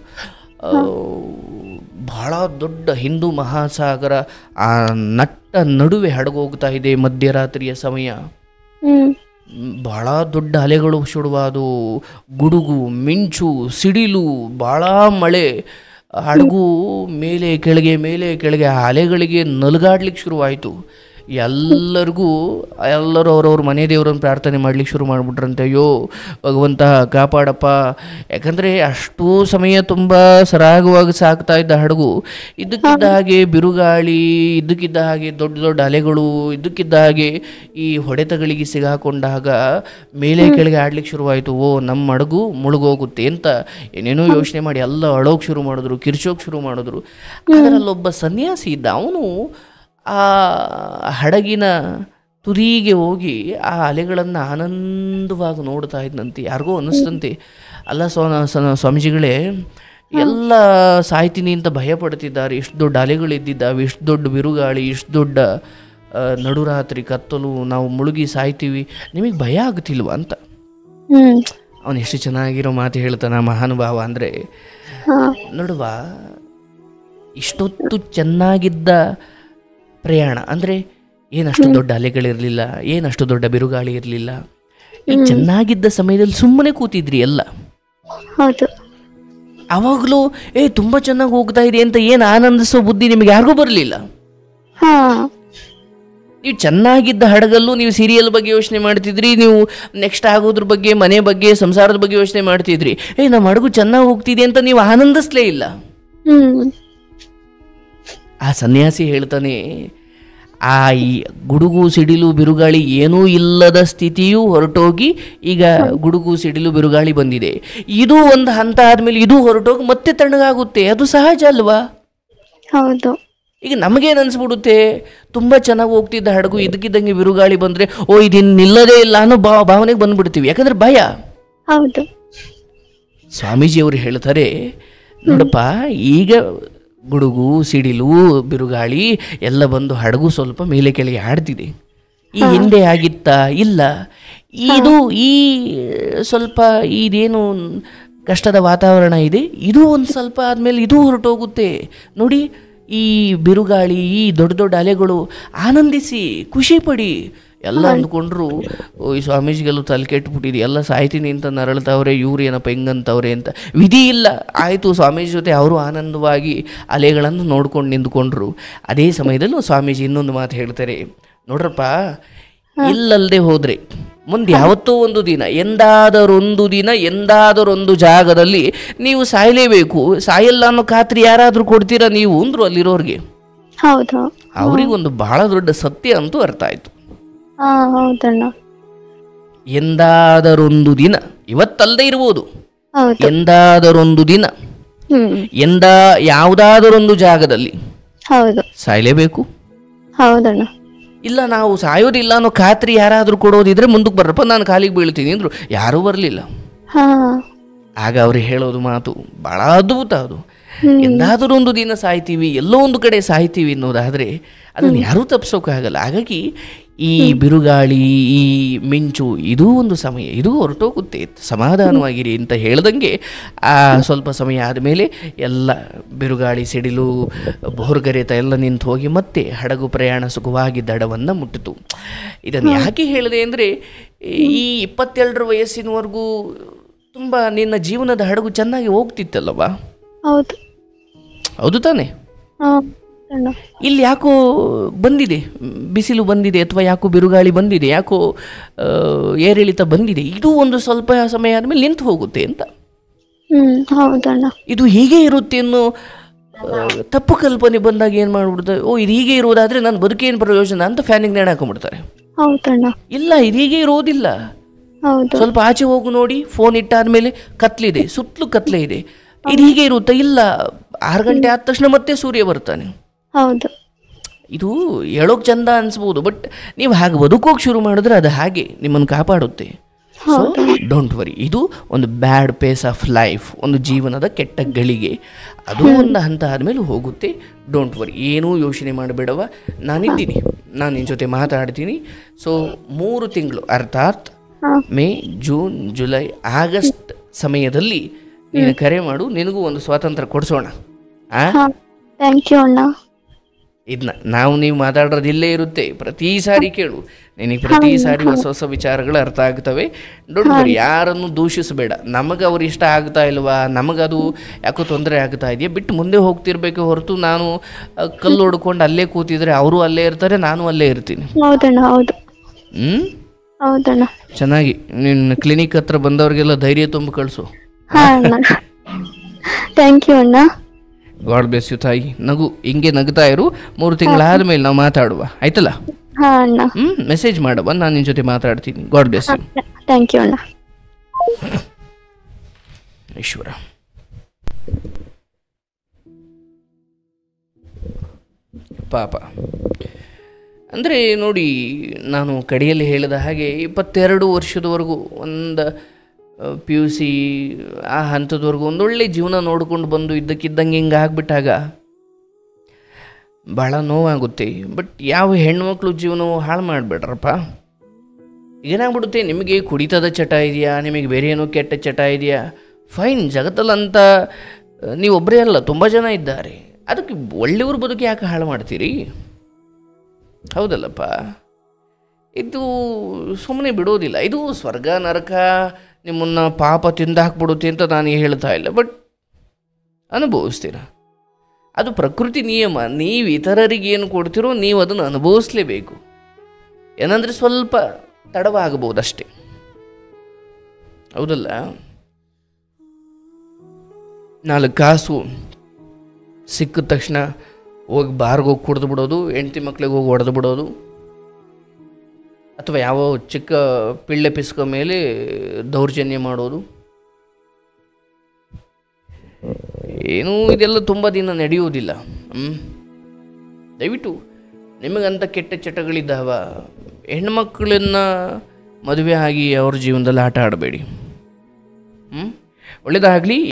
ಬಹಳ ದೊಡ್ಡ ಹಿಂದೂ ಮಹಾಸಾಗರ ಆ ನಟ್ಟ ನಡುವೆ ಹಡಗು ಹೋಗ್ತಾ ಇದೆ ಮಧ್ಯರಾತ್ರಿಯ ಸಮಯ. ಬಹಳ ದೊಡ್ಡ ಅಲೆಗಳು ಶುರುವಾದು, ಗುಡುಗು, ಮಿಂಚು, ಸಿಡಿಲು, ಭಾಳ ಮಳೆ. ಹಡಗು ಮೇಲೆ ಕೆಳಗೆ ಮೇಲೆ ಕೆಳಗೆ ಆ ಅಲೆಗಳಿಗೆ ನಲುಗಾಡ್ಲಿಕ್ಕೆ ಶುರುವಾಯಿತು. ಎಲ್ಲರಿಗೂ ಎಲ್ಲರೂ ಅವ್ರವ್ರ ಮನೆ ದೇವರನ್ನು ಪ್ರಾರ್ಥನೆ ಮಾಡ್ಲಿಕ್ಕೆ ಶುರು ಮಾಡಿಬಿಟ್ರಂತೆ. ಅಯ್ಯೋ ಭಗವಂತ ಕಾಪಾಡಪ್ಪ. ಯಾಕಂದರೆ ಅಷ್ಟೂ ಸಮಯ ತುಂಬ ಸರಾಗವಾಗಿ ಸಾಕ್ತಾ ಇದ್ದ ಹಡಗು ಇದ್ದಕ್ಕಿದ್ದ ಹಾಗೆ ಬಿರುಗಾಳಿ, ಇದ್ದಕ್ಕಿದ್ದ ಹಾಗೆ ದೊಡ್ಡ ದೊಡ್ಡ ಅಲೆಗಳು, ಇದ್ದಕ್ಕಿದ್ದ ಹಾಗೆ ಈ ಹೊಡೆತಗಳಿಗೆ ಸಿಗಾಕೊಂಡಾಗ ಮೇಲೆ ಕೆಳಗೆ ಆಡ್ಲಿಕ್ಕೆ ಶುರುವಾಯಿತು. ಓ ನಮ್ಮ ಹಡಗು ಮುಳುಗೋಗುತ್ತೆ ಅಂತ ಏನೇನೋ ಯೋಚನೆ ಮಾಡಿ ಎಲ್ಲ ಅಳೋಕೆ ಶುರು ಮಾಡಿದ್ರು, ಕಿರ್ಚೋಕೆ ಶುರು ಮಾಡಿದ್ರು. ಅದರಲ್ಲೊಬ್ಬ ಸನ್ಯಾಸಿ ಇದ್ದ. ಅವನು ಆ ಹಡಗಿನ ತುದಿಗೆ ಹೋಗಿ ಆ ಅಲೆಗಳನ್ನು ಆನಂದವಾಗಿ ನೋಡ್ತಾ ಇದ್ದಂತೆ. ಯಾರಿಗೋ ಅನ್ನಿಸ್ತಂತೆ, ಅಲ್ಲ ಸ್ವ ಸ್ವಾಮೀಜಿಗಳೇ ಎಲ್ಲ ಸಾಯ್ತೀನಿ ಅಂತ ಭಯ ಪಡ್ತಿದ್ದಾರೆ, ಇಷ್ಟು ದೊಡ್ಡ ಅಲೆಗಳಿದ್ದಿದ್ದಾವೆ, ಇಷ್ಟು ದೊಡ್ಡ ಬಿರುಗಾಳಿ, ಇಷ್ಟು ದೊಡ್ಡ ನಡುರಾತ್ರಿ ಕತ್ತಲು, ನಾವು ಮುಳುಗಿ ಸಾಯ್ತೀವಿ, ನಿಮಗೆ ಭಯ ಆಗ್ತಿಲ್ವಾ ಅಂತ. ಅವನು ಎಷ್ಟು ಚೆನ್ನಾಗಿರೋ ಮಾತು ಹೇಳ್ತಾನ ಮಹಾನುಭಾವ. ಅಂದರೆ ನೋಡುವ, ಇಷ್ಟೊತ್ತು ಚೆನ್ನಾಗಿದ್ದ ಪ್ರಯಾಣ ಅಂದರೆ ಏನಷ್ಟು ದೊಡ್ಡ ಅಲೆಗಳಿರಲಿಲ್ಲ, ಏನಷ್ಟು ದೊಡ್ಡ ಬಿರುಗಾಳಿ ಇರಲಿಲ್ಲ. ಈ ಚೆನ್ನಾಗಿದ್ದ ಸಮಯದಲ್ಲಿ ಸುಮ್ಮನೆ ಕೂತಿದ್ರಿ ಎಲ್ಲ. ಅವಾಗಲೂ ಏ ತುಂಬ ಚೆನ್ನಾಗಿ ಹೋಗ್ತಾ ಇದೆ ಅಂತ ಏನು ಆನಂದಿಸೋ ಬುದ್ಧಿ ನಿಮಗೆ ಯಾರಿಗೂ ಬರಲಿಲ್ಲ. ನೀವು ಚೆನ್ನಾಗಿದ್ದ ಹಡಗಲ್ಲೂ ನೀವು ಸೀರಿಯಲ್ ಬಗ್ಗೆ ಯೋಚನೆ ಮಾಡ್ತಿದ್ರಿ, ನೀವು ನೆಕ್ಸ್ಟ್ ಆಗೋದ್ರ ಬಗ್ಗೆ, ಮನೆ ಬಗ್ಗೆ, ಸಂಸಾರದ ಬಗ್ಗೆ ಯೋಚನೆ ಮಾಡ್ತಿದ್ರಿ. ಏ ನಮ್ಮ ಹಡಗು ಚೆನ್ನಾಗಿ ಹೋಗ್ತಿದೆ ಅಂತ ನೀವು ಆನಂದಿಸ್ಲೇ ಇಲ್ಲ. ಆ ಸನ್ಯಾಸಿ ಹೇಳ್ತಾನೆ, ಆ ಈ ಗುಡುಗು ಸಿಡಿಲು ಬಿರುಗಾಳಿ ಏನೂ ಇಲ್ಲದ ಸ್ಥಿತಿಯೂ ಹೊರಟೋಗಿ ಈಗ ಗುಡುಗು ಸಿಡಿಲು ಬಿರುಗಾಳಿ ಬಂದಿದೆ. ಇದು ಒಂದು ಹಂತ ಆದಮೇಲೆ ಇದು ಹೊರಟೋಗಿ ಮತ್ತೆ ತಣ್ಣಗಾಗುತ್ತೆ. ಅದು ಸಹಜ ಅಲ್ವಾ? ಹೌದು. ಈಗ ನಮಗೇನು ಅನಿಸ್ಬಿಡುತ್ತೆ, ತುಂಬ ಚೆನ್ನಾಗಿ ಹೋಗ್ತಿದ್ದ ಹಡಗು ಇದಕ್ಕಿದ್ದಂಗೆ ಬಿರುಗಾಳಿ ಬಂದರೆ ಓ ಇದಿನ್ನು ನಿಲ್ಲದೇ ಇಲ್ಲ ಅನ್ನೋ ಭಾವ ಭಾವನೆಗೆ ಬಂದ್ಬಿಡ್ತೀವಿ. ಯಾಕಂದ್ರೆ ಭಯ. ಹೌದು. ಸ್ವಾಮೀಜಿಯವರು ಹೇಳ್ತಾರೆ, ನೋಡಪ್ಪ, ಈಗ ಗುಡುಗು ಸಿಡಿಲು ಬಿರುಗಾಳಿ ಎಲ್ಲ ಬಂದು ಹಡಗು ಸ್ವಲ್ಪ ಮೇಲೆ ಕೆಳಗೆ ಆಡ್ತಿದೆ. ಈ ಹಿಂದೆ ಆಗಿತ್ತಾ? ಇಲ್ಲ. ಇದು ಈ ಸ್ವಲ್ಪ ಇದೇನು ಕಷ್ಟದ ವಾತಾವರಣ ಇದೆ, ಇದು ಒಂದು ಸ್ವಲ್ಪ ಆದಮೇಲೆ ಇದು ಹೊರಟೋಗುತ್ತೆ. ನೋಡಿ, ಈ ಬಿರುಗಾಳಿ, ಈ ದೊಡ್ಡ ದೊಡ್ಡ ಅಲೆಗಳು, ಆನಂದಿಸಿ, ಖುಷಿ ಪಡಿ. ಎಲ್ಲ ಅಂದ್ಕೊಂಡ್ರು ಈ ಸ್ವಾಮೀಜಿಗೆಲ್ಲೂ ತಲೆ ಕೆಟ್ಬಿಟ್ಟಿದೆ, ಎಲ್ಲ ಸಾಯ್ತೀನಿ ಅಂತ ನರಳ್ತಾವ್ರೆ, ಇವ್ರು ಏನಪ್ಪ ಹೆಂಗಂತವ್ರೆ ಅಂತ. ವಿಧಿ ಇಲ್ಲ, ಆಯಿತು. ಸ್ವಾಮೀಜಿ ಜೊತೆ ಅವರು ಆನಂದವಾಗಿ ಅಲೆಗಳನ್ನು ನೋಡ್ಕೊಂಡು ನಿಂತ್ಕೊಂಡ್ರು. ಅದೇ ಸಮಯದಲ್ಲೂ ಸ್ವಾಮೀಜಿ ಇನ್ನೊಂದು ಮಾತು ಹೇಳ್ತಾರೆ, ನೋಡ್ರಪ್ಪ, ಇಲ್ಲಲ್ಲದೆ ಹೋದರೆ ಮುಂದೆ ಯಾವತ್ತೋ ಒಂದು ದಿನ, ಎಂದಾದರೊಂದು ದಿನ, ಎಂದಾದರೊಂದು ಜಾಗದಲ್ಲಿ ನೀವು ಸಾಯಲೇಬೇಕು. ಸಾಯಲ್ಲ ಅನ್ನೋ ಖಾತ್ರಿ ಯಾರಾದರೂ ಕೊಡ್ತೀರಾ ನೀವು ಅಂದರು ಅಲ್ಲಿರೋರಿಗೆ. ಹೌದು. ಅವರಿಗೊಂದು ಬಹಳ ದೊಡ್ಡ ಸತ್ಯ ಅಂತೂ ಅರ್ಥ ಆಯ್ತು. ಎಂದಾದರೊಂದು ದಿನ, ಇವತ್ತಲ್ಲದೆ ಇರ್ಬೋದು, ಎಂದಾದರೊಂದು ದಿನ, ಎಂದ ಯಾವುದಾದರೊಂದು ಜಾಗದಲ್ಲಿ ಸಾಯಲೇಬೇಕು. ಹೌದಣ್ಣ. ಇಲ್ಲ ನಾವು ಸಾಯೋದಿಲ್ಲ ಅನ್ನೋ ಖಾತ್ರಿ ಯಾರಾದ್ರೂ ಕೊಡೋದಿದ್ರೆ ಮುಂದಕ್ಕೆ ಬರ್ರಪ್ಪ, ನಾನು ಕಾಲಿಗೆ ಬೀಳ್ತೀನಿ ಅಂದ್ರು. ಯಾರೂ ಬರಲಿಲ್ಲ. ಆಗ ಅವ್ರು ಹೇಳೋದು ಮಾತು ಬಹಳ ಅದ್ಭುತ. ಅದು ಎಂದಾದರೂ ಒಂದು ದಿನ ಸಾಯ್ತೀವಿ, ಎಲ್ಲೋ ಒಂದು ಕಡೆ ಸಾಯ್ತೀವಿ ಅನ್ನೋದಾದರೆ ಅದನ್ನು ಯಾರೂ ತಪ್ಪಿಸೋಕ್ಕಾಗಲ್ಲ. ಹಾಗಾಗಿ ಈ ಬಿರುಗಾಳಿ, ಈ ಮಿಂಚು, ಇದೂ ಒಂದು ಸಮಯ, ಇದು ಹೊರಟೋಗುತ್ತೆ, ಸಮಾಧಾನವಾಗಿರಿ ಅಂತ ಹೇಳ್ದಂಗೆ ಆ ಸ್ವಲ್ಪ ಸಮಯ ಆದಮೇಲೆ ಎಲ್ಲ ಬಿರುಗಾಳಿ, ಸಿಡಿಲು, ಹೊರಗರೆತ ಎಲ್ಲ ನಿಂತು ಹೋಗಿ ಮತ್ತೆ ಹಡಗು ಪ್ರಯಾಣ ಸುಖವಾಗಿ ದಡವನ್ನು ಮುಟ್ಟಿತು. ಇದನ್ನು ಯಾಕೆ ಹೇಳಿದೆ ಅಂದರೆ, ಈ ಇಪ್ಪತ್ತೆರಡರ ವಯಸ್ಸಿನವರೆಗೂ ತುಂಬ ನಿನ್ನ ಜೀವನದ ಹಡಗು ಚೆನ್ನಾಗಿ ಹೋಗ್ತಿತ್ತಲ್ಲವ? ಹೌದು. ಹೌದು ತಾನೆ? ಇಲ್ಲಿ ಯಾಕೋ ಬಂದಿದೆ ಬಿಸಿಲು ಬಂದಿದೆ, ಅಥವಾ ಯಾಕೋ ಬಿರುಗಾಳಿ ಬಂದಿದೆ, ಯಾಕೋ ಏರಿಳಿತ ಬಂದಿದೆ, ಇದು ಒಂದು ಸ್ವಲ್ಪ ಸಮಯ ಆದಮೇಲೆ ನಿಂತು ಹೋಗುತ್ತೆ ಅಂತ. ಇದು ಹೀಗೆ ಇರುತ್ತೆ ಅನ್ನೋ ತಪ್ಪು ಕಲ್ಪನೆ ಬಂದಾಗ ಏನು ಮಾಡ್ಬಿಡ್ತಾರೆ, ಓ ಇದು ಹೀಗೆ ಇರೋದಾದ್ರೆ ನನ್ನ ಬದುಕೇನು ಪ್ರಯೋಜನ ಅಂತ ಫ್ಯಾನಿಗೆ ನೇಣು ಹಾಕೊಂಡ್ಬಿಡ್ತಾರೆ. ಹೌದಣ್ಣ. ಇಲ್ಲ, ಇದು ಹೀಗೆ ಇರೋದಿಲ್ಲ. ಹೌದು. ಸ್ವಲ್ಪ ಆಚೆ ಹೋಗಿ ನೋಡಿ, ಫೋನ್ ಇಟ್ಟಾದ್ಮೇಲೆ ಕತ್ಲಿದೆ, ಸುತ್ತಲೂ ಕತ್ಲೆ ಇದೆ, ಇದು ಹೀಗೆ ಇರುತ್ತೆ. ಇಲ್ಲ, ಆರು ಗಂಟೆ ಆದ ತಕ್ಷಣ ಮತ್ತೆ ಸೂರ್ಯ ಬರ್ತಾನೆ. ಹೌದು. ಇದು ಹೇಳೋಕೆ ಚಂದ ಅನ್ಸ್ಬೋದು, ಬಟ್ ನೀವು ಹಾಗೆ ಬದುಕೋಕೆ ಶುರು ಮಾಡಿದ್ರೆ ಅದು ಹಾಗೆ ನಿಮ್ಮನ್ನು ಕಾಪಾಡುತ್ತೆ. ಸೊ ಡೋಂಟ್ ವರಿ, ಇದು ಒಂದು ಬ್ಯಾಡ್ ಪೇಸ್ ಆಫ್ ಲೈಫ್, ಒಂದು ಜೀವನದ ಕೆಟ್ಟ ಗಳಿಗೆ. ಅದು ಒಂದು ಹಂತ ಆದಮೇಲೆ ಹೋಗುತ್ತೆ. ಡೋಂಟ್ ವರಿ, ಏನೂ ಯೋಚನೆ ಮಾಡಬೇಡವ, ನಾನಿದ್ದೀನಿ, ನಾನು ನಿನ್ನ ಜೊತೆ ಮಾತಾಡ್ತೀನಿ. ಸೊ ಮೂರು ತಿಂಗಳು ಅರ್ಥಾತ್ ಮೇ, ಜೂನ್, ಜುಲೈ, ಆಗಸ್ಟ್ ಸಮಯದಲ್ಲಿ ನೀನು ಕರೆ ಮಾಡು, ನಿನಗೂ ಒಂದು ಸ್ವಾತಂತ್ರ್ಯ ಕೊಡಿಸೋಣ. ಥ್ಯಾಂಕ್ ಯು ಅಣ್ಣ. ಇದನ್ನ ನಾವು ನೀವು ಮಾತಾಡೋದು ಇಲ್ಲೇ ಇರುತ್ತೆ, ಪ್ರತಿ ಸಾರಿ ಕೇಳು, ನಿನಗೆ ಪ್ರತಿ ಸಾರಿ ಹೊಸ ಹೊಸ ವಿಚಾರಗಳು ಅರ್ಥ ಆಗ್ತವೆ. ಡೋಂಟ್ ವರಿ, ಯಾರನ್ನು ದೂಷಿಸಬೇಡ. ನಮಗೆ ಅವ್ರು ಇಷ್ಟ ಆಗ್ತಾ ಇಲ್ವಾ, ನಮಗದು ಯಾಕೋ ತೊಂದರೆ ಆಗ್ತಾ ಇದೆಯಾ ಬಿಟ್ಟು ಮುಂದೆ ಹೋಗ್ತಿರ್ಬೇಕು ಹೊರತು ನಾನು ಕಲ್ಲು ಹೊಡ್ಕೊಂಡು ಅಲ್ಲೇ ಕೂತಿದ್ರೆ ಅವರು ಅಲ್ಲೇ ಇರ್ತಾರೆ, ನಾನು ಅಲ್ಲೇ ಇರ್ತೀನಿ. ಹೌದಣ್ಣ. ಹೌದು. ಹ್ಞೂ ಹೌದಣ್ಣ. ಚೆನ್ನಾಗಿ ನಿನ್ನ ಕ್ಲಿನಿಕ್ ಹತ್ರ ಬಂದವ್ರಿಗೆಲ್ಲ ಧೈರ್ಯ ತುಂಬ ಕಳಿಸು. ಥ್ಯಾಂಕ್ ಯು ಅಣ್ಣ. ಗಾಡ್ ಬ್ಲೆಸ್ ಯು ತಾಯಿ. ನಗು, ಹಿಂಗೆ ನಗ್ತಾ ಇರು. ಮೂರು ತಿಂಗಳಾದ ಮೇಲೆ ನಾವು ಮಾತಾಡುವ, ಆಯ್ತಲ್ಲ? ಹ್ಞೂ ಮೆಸೇಜ್ ಮಾಡವ, ನಾನು ನಿನ್ನ ಜೊತೆ ಮಾತಾಡ್ತೀನಿ. God bless you. Thank you ಅಣ್ಣ. ಈಶ್ವರ. ಪಾಪ ಅಂದರೆ ನೋಡಿ, ನಾನು ಕಡೆಯಲ್ಲಿ ಹೇಳಿದ ಹಾಗೆ ಇಪ್ಪತ್ತೆರಡು ವರ್ಷದವರೆಗೂ ಒಂದು ಪಿ ಯು ಸಿ ಆ ಹಂತದವರೆಗೂ ಒಂದೊಳ್ಳೆ ಜೀವನ ನೋಡ್ಕೊಂಡು ಬಂದು ಇದ್ದಕ್ಕಿದ್ದಂಗೆ ಹಿಂಗೆ ಆಗಿಬಿಟ್ಟಾಗ ಭಾಳ ನೋವಾಗುತ್ತೆ. ಬಟ್ ಯಾವ ಹೆಣ್ಮಕ್ಳು ಜೀವನವು ಹಾಳು ಮಾಡಿಬಿಡ್ರಪ್ಪ. ಏನಾಗ್ಬಿಡುತ್ತೆ, ನಿಮಗೆ ಕುಡಿತದ ಚಟ ಇದೆಯಾ, ನಿಮಗೆ ಬೇರೆ ಏನೋ ಕೆಟ್ಟ ಚಟ ಇದೆಯಾ, ಫೈನ್, ಜಗತ್ತಲ್ಲಂತ ನೀವೊಬ್ಬರೇ ಅಲ್ಲ, ತುಂಬ ಜನ ಇದ್ದಾರೆ. ಅದಕ್ಕೆ ಒಳ್ಳೆಯವ್ರ ಬದುಕು ಯಾಕೆ ಹಾಳು ಮಾಡ್ತೀರಿ? ಹೌದಲ್ಲಪ್ಪ, ಇದು ಸುಮ್ಮನೆ ಬಿಡೋದಿಲ್ಲ. ಇದು ಸ್ವರ್ಗ ನರಕ ನಿಮ್ಮನ್ನು ಪಾಪ ತಿಂದು ಹಾಕ್ಬಿಡುತ್ತೆ ಅಂತ ನಾನು ಹೇಳ್ತಾ ಇಲ್ಲ, ಬಟ್ ಅನುಭವಿಸ್ತೀರ. ಅದು ಪ್ರಕೃತಿ ನಿಯಮ. ನೀವು ಇತರರಿಗೆ ಏನು ಕೊಡ್ತೀರೋ ನೀವು ಅದನ್ನು ಅನುಭವಿಸ್ಲೇಬೇಕು. ಏನಂದರೆ ಸ್ವಲ್ಪ ತಡವಾಗಬಹುದಷ್ಟೇ, ಹೌದಲ್ಲ? ನಾಲ್ಕು ಕಾಸು ಸಿಕ್ಕಿದ ತಕ್ಷಣ ಹೋಗಿ ಬಾರ್ಗೆ ಹೋಗಿ ಕುಡಿದು ಬಿಡೋದು, ಹೆಂಡತಿ ಮಕ್ಳಿಗೆ ಹೋಗಿ ಹೊಡೆದು ಬಿಡೋದು, ಅಥವಾ ಯಾವ ಚಿಕ್ಕ ಪಿಳ್ಳೆ ಪಿಸ್ಕೋ ಮೇಲೆ ದೌರ್ಜನ್ಯ ಮಾಡೋದು, ಏನೂ ಇದೆಲ್ಲ ತುಂಬ ದಿನ ನಡೆಯುವುದಿಲ್ಲ. ಹ್ಞೂ ದಯವಿಟ್ಟು ನಿಮಗಂತ ಕೆಟ್ಟ ಚಟಗಳಿದ್ದಾವ, ಹೆಣ್ಮಕ್ಳನ್ನ ಮದುವೆ ಆಗಿ ಅವ್ರ ಜೀವನದಲ್ಲಿ ಆಟ ಆಡಬೇಡಿ. ಹ್ಞೂ ಒಳ್ಳೆಯದಾಗಲಿ.